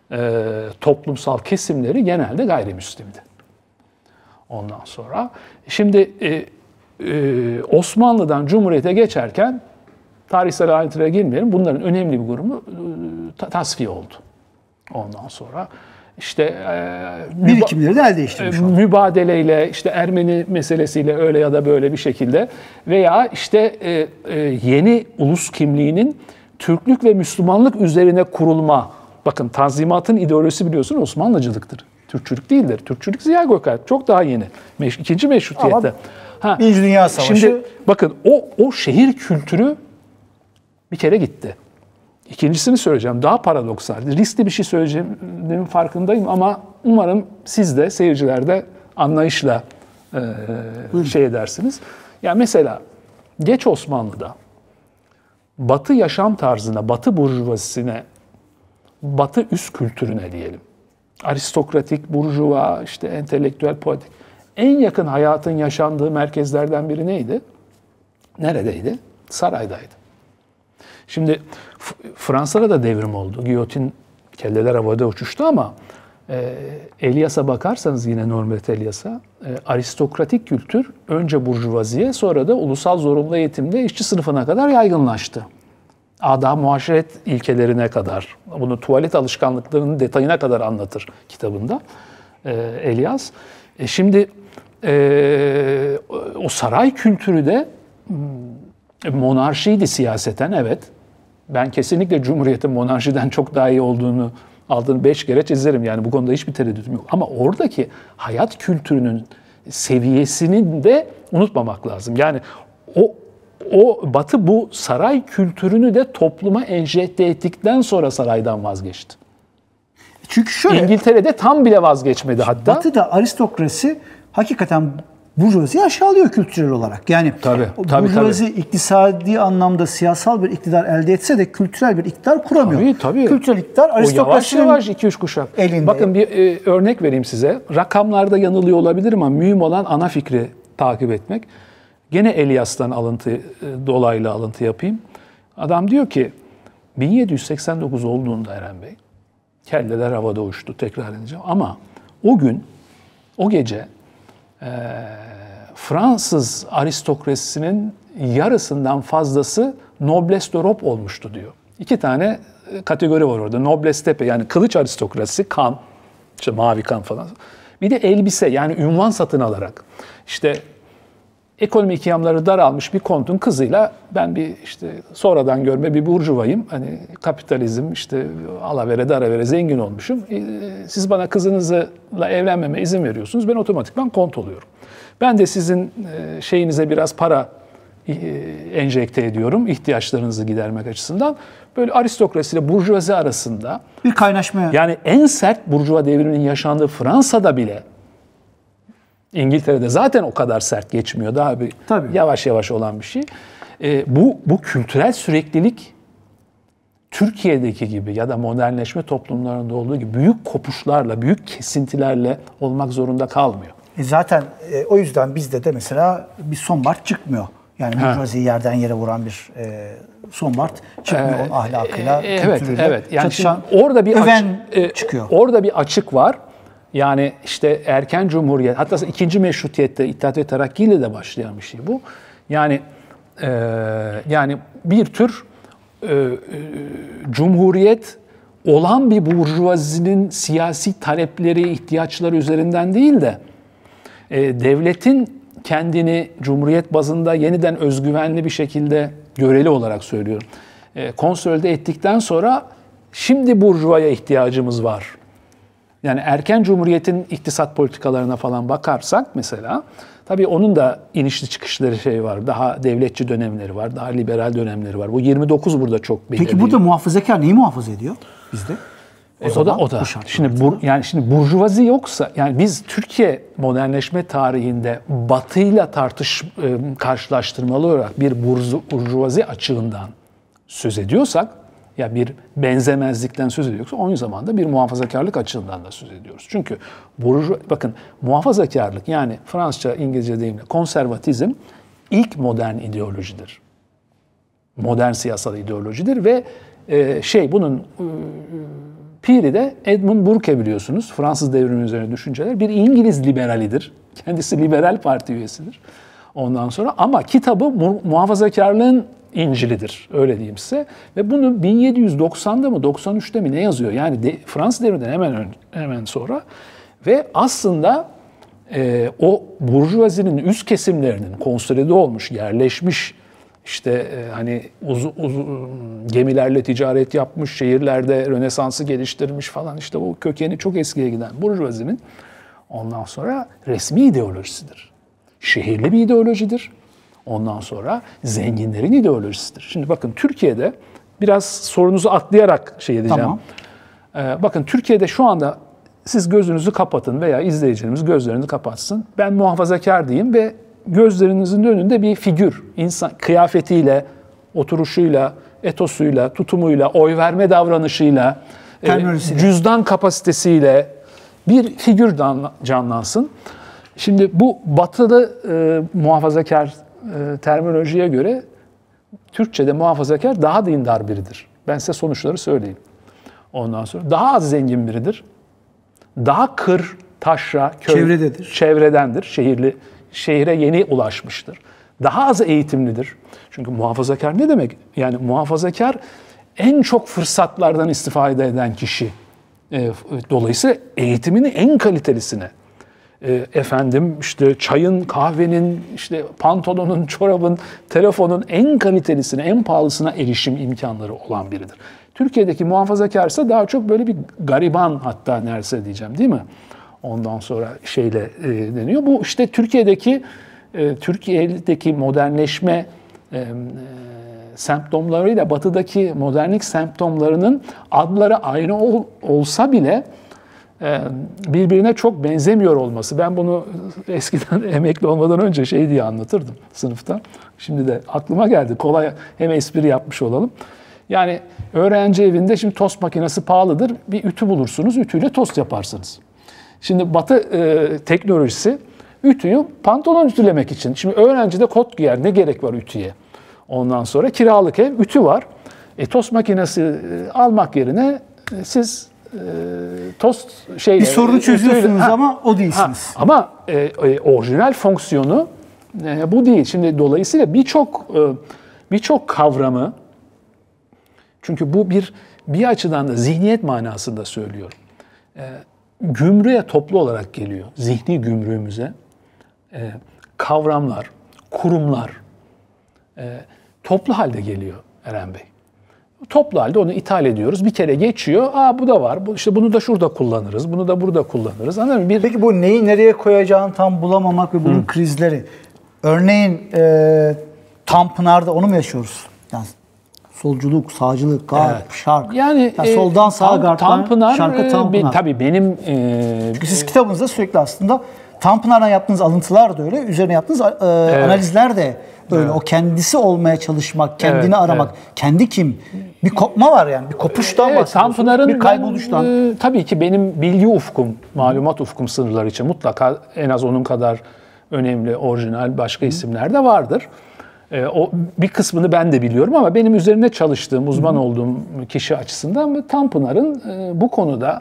e, toplumsal kesimleri genelde gayrimüslimdi. Ondan sonra şimdi e, e, Osmanlı'dan Cumhuriyet'e geçerken tarihsel ayrıntılara girmeyelim. Bunların önemli bir grubu e, tasfiye oldu. Ondan sonra işte e, birikimleri de el değiştirmiş oldu. Mübadeleyle, işte Ermeni meselesiyle öyle ya da böyle bir şekilde veya işte e, e, yeni ulus kimliğinin Türklük ve Müslümanlık üzerine kurulma. Bakın Tanzimat'ın ideolojisi biliyorsun Osmanlıcılıktır. Türkçülük değildir. Türkçülük Ziya Gökalp. Çok daha yeni. Meş, ikinci meşrutiyette. Ha, Birinci Dünya Savaşı. Şimdi bakın o, o şehir kültürü bir kere gitti. İkincisini söyleyeceğim. Daha paradoksal. Riskli bir şey söyleyeceğimin farkındayım ama umarım siz de seyirciler de anlayışla e, şey edersiniz. Ya mesela geç Osmanlı'da Batı yaşam tarzına, Batı burjuvazisine, Batı üst kültürüne diyelim. Aristokratik, burjuva, işte entelektüel, politik. En yakın hayatın yaşandığı merkezlerden biri neydi? Neredeydi? Saraydaydı. Şimdi Fransa'da da devrim oldu. Giyotin, kelleler havada uçuştu ama e, Elias'a bakarsanız yine Norbert Elias'a e, aristokratik kültür önce burjuvaziye sonra da ulusal zorunlu eğitimde işçi sınıfına kadar yaygınlaştı. Adab muaşeret ilkelerine kadar, bunu tuvalet alışkanlıklarının detayına kadar anlatır kitabında e, Elias. E, şimdi e, o saray kültürü de monarşiydi siyaseten, evet. Ben kesinlikle Cumhuriyet'in monarşiden çok daha iyi olduğunu aldığını beş kere çizerim. Yani bu konuda hiçbir tereddütüm yok. Ama oradaki hayat kültürünün seviyesini de unutmamak lazım. Yani o o Batı bu saray kültürünü de topluma enjekte ettikten sonra saraydan vazgeçti. Çünkü şöyle, İngiltere'de tam bile vazgeçmedi hatta. Batı'da aristokrasi hakikaten burjuvaziyi aşağılıyor kültürel olarak. Yani tabii, tabii, burjuvazi tabii. iktisadi anlamda siyasal bir iktidar elde etse de kültürel bir iktidar kuramıyor. Tabii, tabii. Kültürel iktidar aristokrasinin o yavaş yavaş iki üç kuşak. elinde. Bakın bir e, örnek vereyim size. Rakamlarda yanılıyor olabilirim ama mühim olan ana fikri takip etmek. Gene Elias'tan alıntı, e, dolaylı alıntı yapayım. Adam diyor ki bin yedi yüz seksen dokuz olduğunda Eren Bey, kelleler havada uçtu, tekrar edeceğim. Ama o gün, o gece e, Fransız aristokrasisinin yarısından fazlası noblesse d'Europe olmuştu diyor. İki tane kategori var orada. Noblesse tepe yani kılıç aristokrasisi, kan, işte mavi kan falan. Bir de elbise yani ünvan satın alarak. İşte ekonomik ikramları daralmış bir kontun kızıyla ben bir işte sonradan görme bir burjuvayım. Hani kapitalizm işte alavere daravere zengin olmuşum. Siz bana kızınızla evlenmeme izin veriyorsunuz. Ben otomatikman kont oluyorum. Ben de sizin şeyinize biraz para enjekte ediyorum ihtiyaçlarınızı gidermek açısından. Böyle aristokrasi ile burjuvazi arasında bir kaynaşma. Yani en sert burjuva devriminin yaşandığı Fransa'da bile, İngiltere'de zaten o kadar sert geçmiyor. Daha bir Tabii. yavaş yavaş olan bir şey. E, bu bu kültürel süreklilik Türkiye'deki gibi ya da modernleşme toplumlarında olduğu gibi büyük kopuşlarla, büyük kesintilerle olmak zorunda kalmıyor. E zaten e, o yüzden bizde de mesela bir sonbart çıkmıyor. Yani burjuvaziyi yerden yere vuran bir e, sonbart çıkmıyor. Ee, Onun ahlakıyla, e, evet, kültürüyle evet. Yani çatışan orada bir öven açık, e, çıkıyor. Orada bir açık var. Yani işte erken cumhuriyet, hatta ikinci meşrutiyette İttihat ve Terakki ile de başlayan bir şey bu. Yani e, yani bir tür e, e, cumhuriyet olan bir burjuvazinin siyasi talepleri, ihtiyaçları üzerinden değil de e, devletin kendini cumhuriyet bazında yeniden özgüvenli bir şekilde göreli olarak söylüyorum. E, konsolide ettikten sonra şimdi burjuvaya ihtiyacımız var. Yani erken cumhuriyetin iktisat politikalarına falan bakarsak mesela tabii onun da inişli çıkışları şey var. Daha devletçi dönemleri var, daha liberal dönemleri var. Bu yirmi dokuz burada çok belirli. Peki burada muhafazakar neyi muhafaza ediyor bizde? O, e, o da o da. Şimdi bur, yani şimdi burjuvazi yoksa yani biz Türkiye modernleşme tarihinde Batı'yla tartış e, karşılaştırmalı olarak bir burzu, burjuvazi açığından söz ediyorsak ya bir benzemezlikten söz ediyorsa aynı zamanda bir muhafazakarlık açığından da söz ediyoruz. Çünkü burju, bakın muhafazakarlık yani Fransızca, İngilizce deyimle konservatizm ilk modern ideolojidir. Modern siyasal ideolojidir ve e, şey bunun e, Piri de Edmund Burke biliyorsunuz. Fransız devrimi üzerine düşünceler. Bir İngiliz liberalidir. Kendisi Liberal Parti üyesidir. Ondan sonra ama kitabı mu muhafazakarlığın İncil'idir. Öyle diyeyim size. Ve bunu bin yedi yüz doksanda mı doksan üçte mi ne yazıyor? Yani de, Fransız devriminden hemen ön, hemen sonra. Ve aslında e, o burjuvazinin üst kesimlerinin konsolide olmuş, yerleşmiş, işte e, hani uz, uz, gemilerle ticaret yapmış, şehirlerde Rönesans'ı geliştirmiş falan, işte o kökeni çok eskiye giden burjuvazinin ondan sonra resmi ideolojisidir. Şehirli bir ideolojidir. Ondan sonra zenginlerin ideolojisidir. Şimdi bakın Türkiye'de biraz sorunuzu atlayarak şey edeceğim. Tamam. Ee, bakın Türkiye'de şu anda siz gözünüzü kapatın veya izleyicilerimiz gözlerini kapatsın. Ben muhafazakar diyeyim ve gözlerinizin önünde bir figür, insan kıyafetiyle, oturuşuyla, etosuyla, tutumuyla, oy verme davranışıyla, e, cüzdan kapasitesiyle bir figür canlansın. Şimdi bu batılı e, muhafazakar e, terminolojiye göre Türkçe'de muhafazakar daha dindar biridir. Ben size sonuçları söyleyeyim. Ondan sonra daha az zengin biridir. Daha kır, taşra, köy, çevrededir. Çevredendir. Şehirli, şehire yeni ulaşmıştır. Daha az eğitimlidir. Çünkü muhafazakar ne demek? Yani muhafazakar en çok fırsatlardan istifade eden kişi. E, dolayısıyla eğitimini en kalitelisine, e, efendim işte çayın, kahvenin, işte pantolonun, çorabın, telefonun en kalitelisine, en pahalısına erişim imkanları olan biridir. Türkiye'deki muhafazakarsa daha çok böyle bir gariban, hatta neredeyse diyeceğim, değil mi? Ondan sonra şeyle e, deniyor. Bu işte Türkiye'deki e, Türkiye'deki modernleşme e, e, semptomlarıyla Batı'daki modernlik semptomlarının adları aynı ol, olsa bile e, birbirine çok benzemiyor olması. Ben bunu eskiden emekli olmadan önce şey diye anlatırdım sınıfta. Şimdi de aklıma geldi. Kolay, hem espri yapmış olalım. Yani öğrenci evinde şimdi tost makinesi pahalıdır. Bir ütü bulursunuz, ütüyle tost yaparsınız. Şimdi Batı e, teknolojisi ütüyü pantolon ütülemek için. Şimdi öğrenci de kot giyer. Ne gerek var ütüye? Ondan sonra kiralık ev, ütü var. E, tost makinesi e, almak yerine e, siz e, tost şeyle... Bir sorunu çözüyorsunuz ütüyle, ama o değilsiniz. Ha, ama e, e, orijinal fonksiyonu e, bu değil. Şimdi dolayısıyla birçok e, birçok kavramı, çünkü bu bir bir açıdan da zihniyet manasında söylüyorum. E, gümrüğe toplu olarak geliyor. Zihni gümrüğümüze e, kavramlar, kurumlar e, toplu halde geliyor Eren Bey. Toplu halde onu ithal ediyoruz. Bir kere geçiyor. Aa bu da var. Bu, işte bunu da şurada kullanırız. Bunu da burada kullanırız. Anladın mı? Bir... Peki bu neyi nereye koyacağını tam bulamamak ve bunun Hı. krizleri. Örneğin e, Tanpınar'da onu mu yaşıyoruz? Yani solculuk, sağcılık, garp, evet. şark. Yani, yani soldan sağa tam, garptan, Tanpınar, şarka Tanpınar. E, tabii benim... E, Çünkü siz kitabınızda sürekli aslında Tanpınar'dan yaptığınız alıntılar da öyle, üzerine yaptığınız e, evet. analizler de öyle. Evet. O kendisi olmaya çalışmak, kendini evet, aramak, evet. kendi kim? Bir kopma var yani, bir kopuştan evet, bahsediyorsunuz, bir kayboluştan. Ben, e, tabii ki benim bilgi ufkum, malumat ufkum sınırları için mutlaka en az onun kadar önemli, orijinal başka Hı. isimler de vardır. E, o bir kısmını ben de biliyorum ama benim üzerine çalıştığım, uzman Hı. olduğum kişi açısından Tanpınar'ın e, bu konuda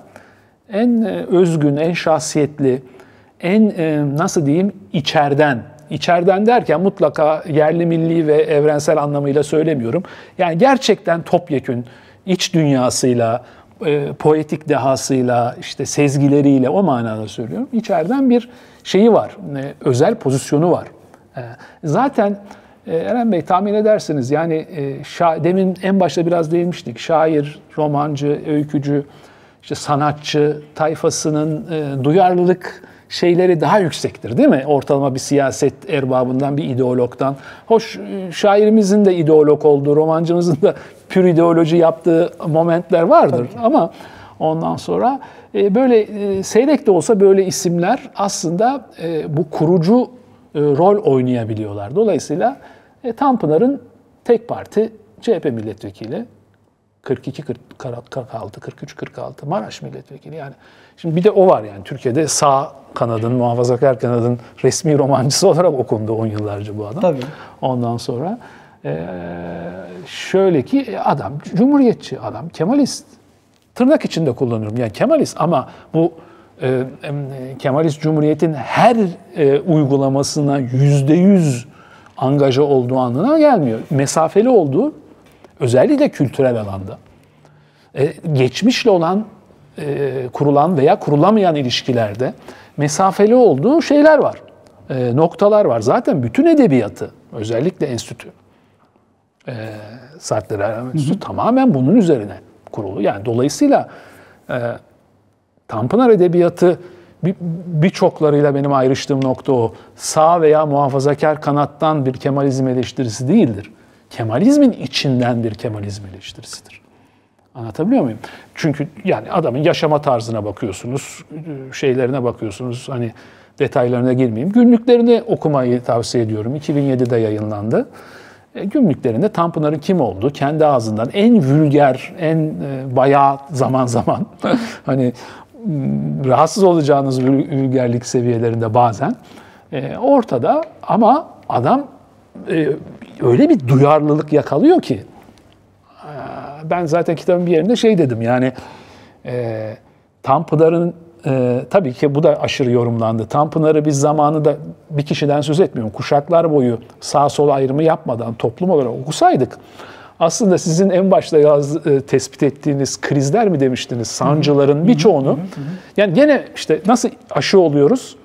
en e, özgün, en şahsiyetli, en e, nasıl diyeyim içeriden, içeriden derken mutlaka yerli milli ve evrensel anlamıyla söylemiyorum. Yani gerçekten topyekün iç dünyasıyla, e, poetik dehasıyla, işte sezgileriyle o manada söylüyorum. İçeriden bir şeyi var, e, özel pozisyonu var. E, zaten e, Eren Bey tahmin edersiniz yani e, şa- demin en başta biraz değinmiştik. Şair, romancı, öykücü, işte sanatçı tayfasının e, duyarlılık şeyleri daha yüksektir değil mi? Ortalama bir siyaset erbabından, bir ideologdan. Hoş şairimizin de ideolog olduğu, romancımızın da pür ideoloji yaptığı momentler vardır. Ama ondan sonra e, böyle e, seyrek de olsa böyle isimler aslında e, bu kurucu e, rol oynayabiliyorlar. Dolayısıyla e, Tanpınar'ın tek parti C H P milletvekili, kırk iki, kırk altı, kırk üç, kırk altı Maraş milletvekili yani. Şimdi bir de o var yani Türkiye'de sağ kanadın, muhafazakar kanadın resmi romancısı olarak okundu on yıllarca bu adam. Tabii. Ondan sonra e, şöyle ki adam cumhuriyetçi, adam Kemalist. tırnak içinde kullanıyorum. Yani Kemalist ama bu e, e, Kemalist Cumhuriyet'in her e, uygulamasına yüzde yüz angaja olduğu anlamına gelmiyor. Mesafeli olduğu, özellikle kültürel alanda, e, geçmişle olan e, kurulan veya kurulamayan ilişkilerde mesafeli olduğu şeyler var, e, noktalar var. Zaten bütün edebiyatı, özellikle enstitü, e, Sartre Erasmus Enstitüsü tamamen bunun üzerine kurulu. Yani dolayısıyla e, Tanpınar Edebiyatı birçoklarıyla benim ayrıştığım nokta o. Sağ veya muhafazakar kanattan bir Kemalizm eleştirisi değildir. Kemalizmin içinden bir Kemalizm eleştirisidir. Anlatabiliyor muyum? Çünkü yani adamın yaşama tarzına bakıyorsunuz, şeylerine bakıyorsunuz. Hani detaylarına girmeyeyim. Günlüklerini okumayı tavsiye ediyorum. iki bin yedide yayınlandı. E, günlüklerinde Tanpınar'ın kim olduğu kendi ağzından en vulgar, en e, bayağı zaman zaman hani rahatsız olacağınız vulgarlik seviyelerinde bazen e, ortada, ama adam e, öyle bir duyarlılık yakalıyor ki e, ben zaten kitabın bir yerinde şey dedim, yani e, Tanpınar'ın e, tabii ki bu da aşırı yorumlandı. Tanpınar'ı biz zamanında bir kişiden söz etmiyorum. Kuşaklar boyu sağ sol ayrımı yapmadan toplum olarak okusaydık, aslında sizin en başta yaz, tespit ettiğiniz krizler mi demiştiniz, sancıların birçoğunu, yani gene işte nasıl aşı oluyoruz,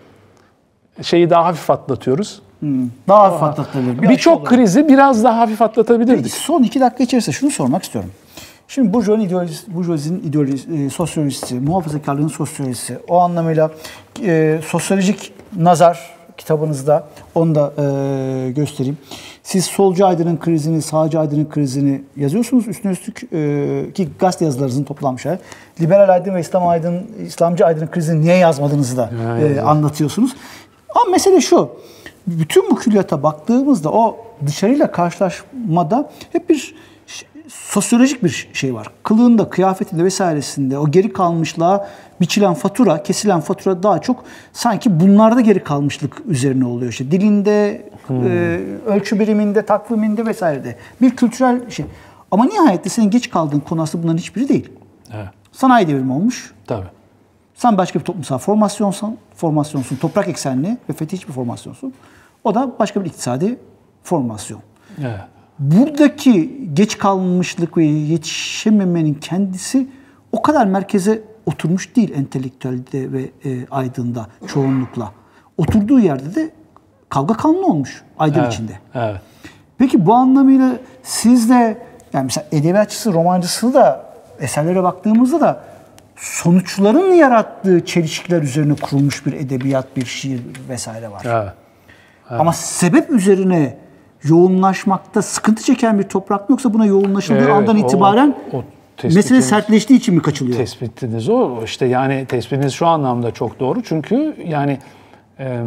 şeyi daha hafif atlatıyoruz. Hmm. Daha hafif atlatabilir. Birçok krizi biraz daha hafif atlatabilirdik. Son iki dakika içerisinde şunu sormak istiyorum. Şimdi Bourdieu'nun ideolojisi, Bourdieu'nun ideolojisi, sosyolojisi, muhafazakarlığın sosyolojisi, o anlamıyla e, sosyolojik nazar kitabınızda, onu da e, göstereyim. Siz solcu aydının krizini, sağcı aydının krizini yazıyorsunuz. Üstüne üstlük e, ki gazete yazılarınızın toplanmış hali. Liberal aydın ve İslam aydın, İslamcı aydının krizini niye yazmadığınızı da e, anlatıyorsunuz. Ama mesele şu, bütün bu külliyata baktığımızda o dışarıyla karşılaşmada hep bir sosyolojik bir şey var. Kılığında, kıyafetinde vesairesinde o geri kalmışlığa biçilen fatura, kesilen fatura daha çok sanki bunlarda geri kalmışlık üzerine oluyor. İşte dilinde, hmm. e, ölçü biriminde, takviminde vesairede bir kültürel şey. Ama nihayetinde senin geç kaldığın konu aslında bunların hiçbiri değil. Evet. Sanayi devrimi olmuş. Tabii. Sen başka bir toplumsal formasyonsan, formasyonsun, toprak eksenli ve fetihçi bir formasyonsun. O da başka bir iktisadi formasyon. Evet. Buradaki geç kalmışlık ve yetişememenin kendisi o kadar merkeze oturmuş değil entelektüelde ve e, aydında çoğunlukla. Oturduğu yerde de kavga kanlı olmuş aydın evet, içinde. Evet. Peki bu anlamıyla siz de, yani mesela edebiyatçısı, romancısı da eserlere baktığımızda da sonuçların yarattığı çelişkiler üzerine kurulmuş bir edebiyat, bir şiir vesaire var. Evet. Evet. Ama sebep üzerine yoğunlaşmakta sıkıntı çeken bir toprak mı, yoksa buna yoğunlaşıldığı evet, andan itibaren o, o mesele sertleştiği için mi kaçılıyor? Tespitiniz o. İşte yani tespitiniz şu anlamda çok doğru. Çünkü yani e, e,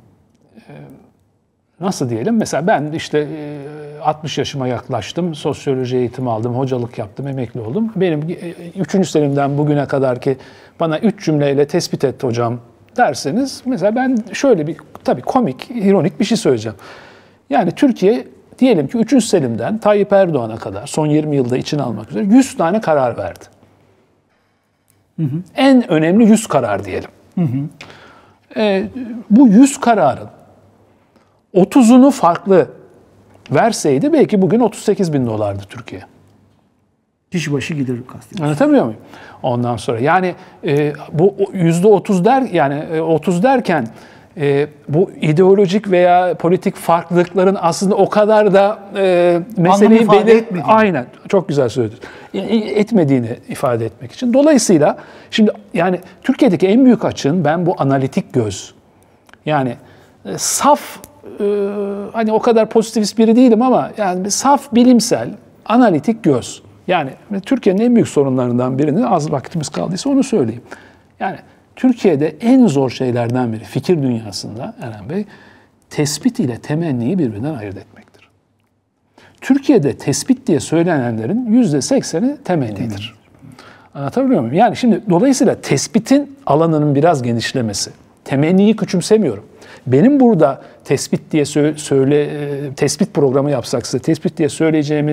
nasıl diyelim? Mesela ben işte e, altmış yaşıma yaklaştım. Sosyoloji eğitimi aldım, hocalık yaptım, emekli oldum. Benim e, üçüncü senemden bugüne kadar ki bana üç cümleyle tespit etti hocam derseniz, mesela ben şöyle bir, tabii komik, ironik bir şey söyleyeceğim. Yani Türkiye diyelim ki üçüncü Selim'den Tayyip Erdoğan'a kadar son yirmi yılda içine almak üzere yüz tane karar verdi. Hı hı. En önemli yüz karar diyelim. Hı hı. Ee, bu yüz kararın otuzunu farklı verseydi belki bugün otuz sekiz bin dolardı Türkiye. Kişi başı gider kastediyorsun. Anlatabiliyor muyum? Ondan sonra yani e, bu yüzde otuz der, yani e, otuz derken e, bu ideolojik veya politik farklılıkların aslında o kadar da e, meseleyi belir aynen çok güzel söyledin. Etmediğini ifade etmek için. Dolayısıyla şimdi yani Türkiye'deki en büyük açığın ben bu analitik göz. Yani e, saf e, hani o kadar pozitivist biri değilim ama yani saf bilimsel analitik göz. Yani Türkiye'nin en büyük sorunlarından birini, az vaktimiz kaldıysa onu söyleyeyim. Yani Türkiye'de en zor şeylerden biri fikir dünyasında Eren Bey, tespit ile temenniyi birbirinden ayırt etmektir. Türkiye'de tespit diye söylenenlerin yüzde sekseni temennidir. Anlatabiliyor muyum? Yani şimdi dolayısıyla tespitin alanının biraz genişlemesi. Temenniyi küçümsemiyorum. Benim burada tespit diye söyle, tespit programı yapsak size, tespit diye söyleyeceğimin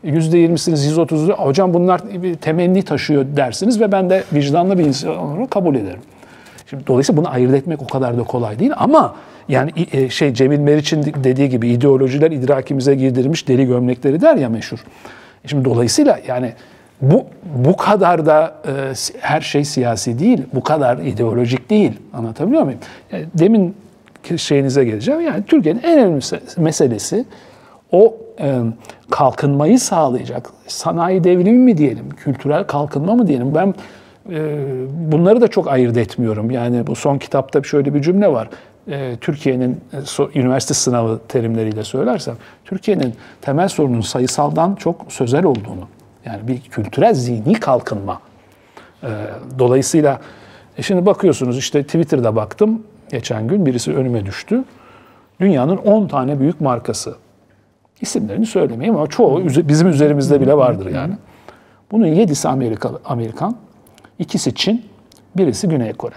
yüzde yirmisiniz, yüzde otuzu hocam bunlar bir temenni taşıyor dersiniz ve ben de vicdanlı bir insan olarak kabul ederim. Şimdi dolayısıyla bunu ayırt etmek o kadar da kolay değil ama yani şey Cemil Meriç'in dediği gibi ideolojiler idrakimize giydirilmiş deri gömlekleri der ya meşhur. Şimdi dolayısıyla yani bu bu kadar da e, her şey siyasi değil, bu kadar ideolojik değil. Anlatabiliyor muyum? Yani demin şeyinize geleceğim. Yani Türkiye'nin en önemli meselesi o e, kalkınmayı sağlayacak sanayi devrimi mi diyelim, kültürel kalkınma mı diyelim. Ben e, bunları da çok ayırt etmiyorum. Yani bu son kitapta şöyle bir cümle var. E, Türkiye'nin e, so, üniversite sınavı terimleriyle söylersem, Türkiye'nin temel sorunun sayısaldan çok sözel olduğunu, yani bir kültürel zihni kalkınma. E, dolayısıyla e şimdi bakıyorsunuz işte Twitter'da baktım geçen gün birisi önüme düştü. Dünyanın on tane büyük markası. İsimlerini söylemeyeyim ama çoğu bizim üzerimizde bile vardır yani. Bunun yedisi Amerika, Amerikan, ikisi Çin, birisi Güney Kore.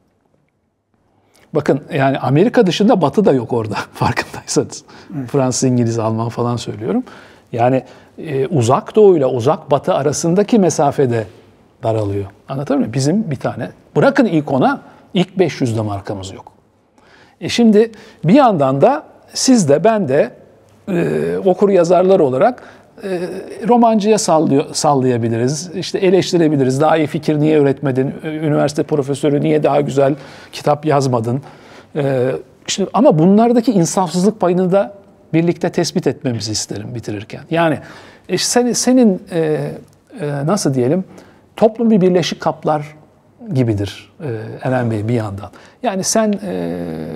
Bakın yani Amerika dışında Batı da yok orada farkındaysanız. Evet. Fransız, İngiliz, Alman falan söylüyorum. Yani e, uzak doğuyla uzak batı arasındaki mesafede daralıyor. Anlatabiliyor muyum? Bizim bir tane, bırakın ilk ona, ilk beş yüzde markamız yok. E şimdi bir yandan da siz de ben de e, okur yazarlar olarak e, romancıya sallıyor, sallayabiliriz. İşte eleştirebiliriz. Daha iyi fikir niye üretmedin? Üniversite profesörü niye daha güzel kitap yazmadın? E, işte, ama bunlardaki insafsızlık payını da birlikte tespit etmemizi isterim bitirirken. Yani e, sen, senin e, e, nasıl diyelim toplum bir birleşik kaplar gibidir e, Eren Bey bir yandan. Yani sen e,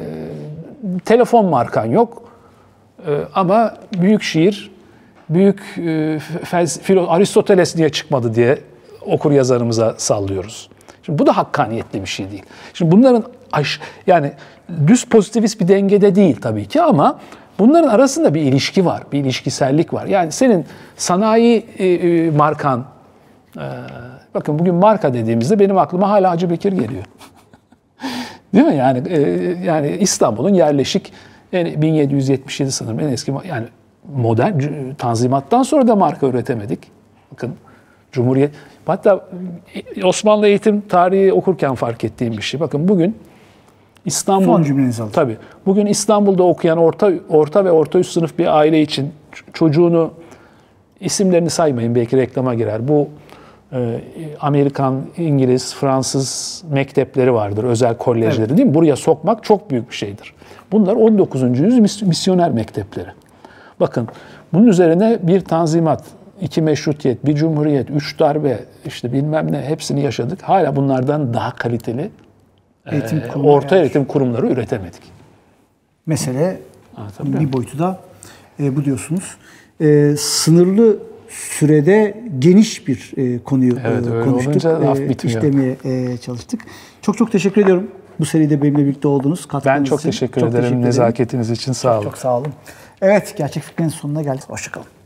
telefon markan yok e, ama büyük şiir, büyük e, filo, Aristoteles niye çıkmadı diye okur yazarımıza sallıyoruz. Şimdi bu da hakkaniyetli bir şey değil. Şimdi bunların aş, yani düz pozitivist bir dengede değil tabii ki ama bunların arasında bir ilişki var, bir ilişkisellik var. Yani senin sanayi e, e, markan, e, bakın bugün marka dediğimizde benim aklıma hala Hacı Bekir geliyor. Değil mi? Yani e, yani İstanbul'un yerleşik yani bin yedi yüz yetmiş yedi sanırım en eski yani modern Tanzimat'tan sonra da marka üretemedik. Bakın Cumhuriyet, hatta Osmanlı eğitim tarihi okurken fark ettiğim bir şey. Bakın bugün İstanbul, son cümlenizi alın. Tabii. Bugün İstanbul'da okuyan orta orta ve orta üst sınıf bir aile için çocuğunu, isimlerini saymayın belki reklama girer. Bu e, Amerikan, İngiliz, Fransız mektepleri vardır, özel kolejleri, evet, değil mi? Buraya sokmak çok büyük bir şeydir. Bunlar on dokuzuncu yüzyıl misyoner mektepleri. Bakın bunun üzerine bir tanzimat, iki meşrutiyet, bir cumhuriyet, üç darbe, işte bilmem ne hepsini yaşadık. Hala bunlardan daha kaliteli eğitim e, orta eğitim kurumları üretemedik. Mesele bir boyutu da e, bu diyorsunuz. E, sınırlı sürede geniş bir e, konuyu evet, e, konuştuk, e, işlemeye e, çalıştık. Çok çok teşekkür ediyorum. Bu seride benimle birlikte oldunuz. Ben çok için. teşekkür çok ederim. Teşekkür Nezaketiniz için sağ olun. Çok, çok sağ olun. Evet, Gerçek Fikir'in sonuna geldik. Hoşça kalın.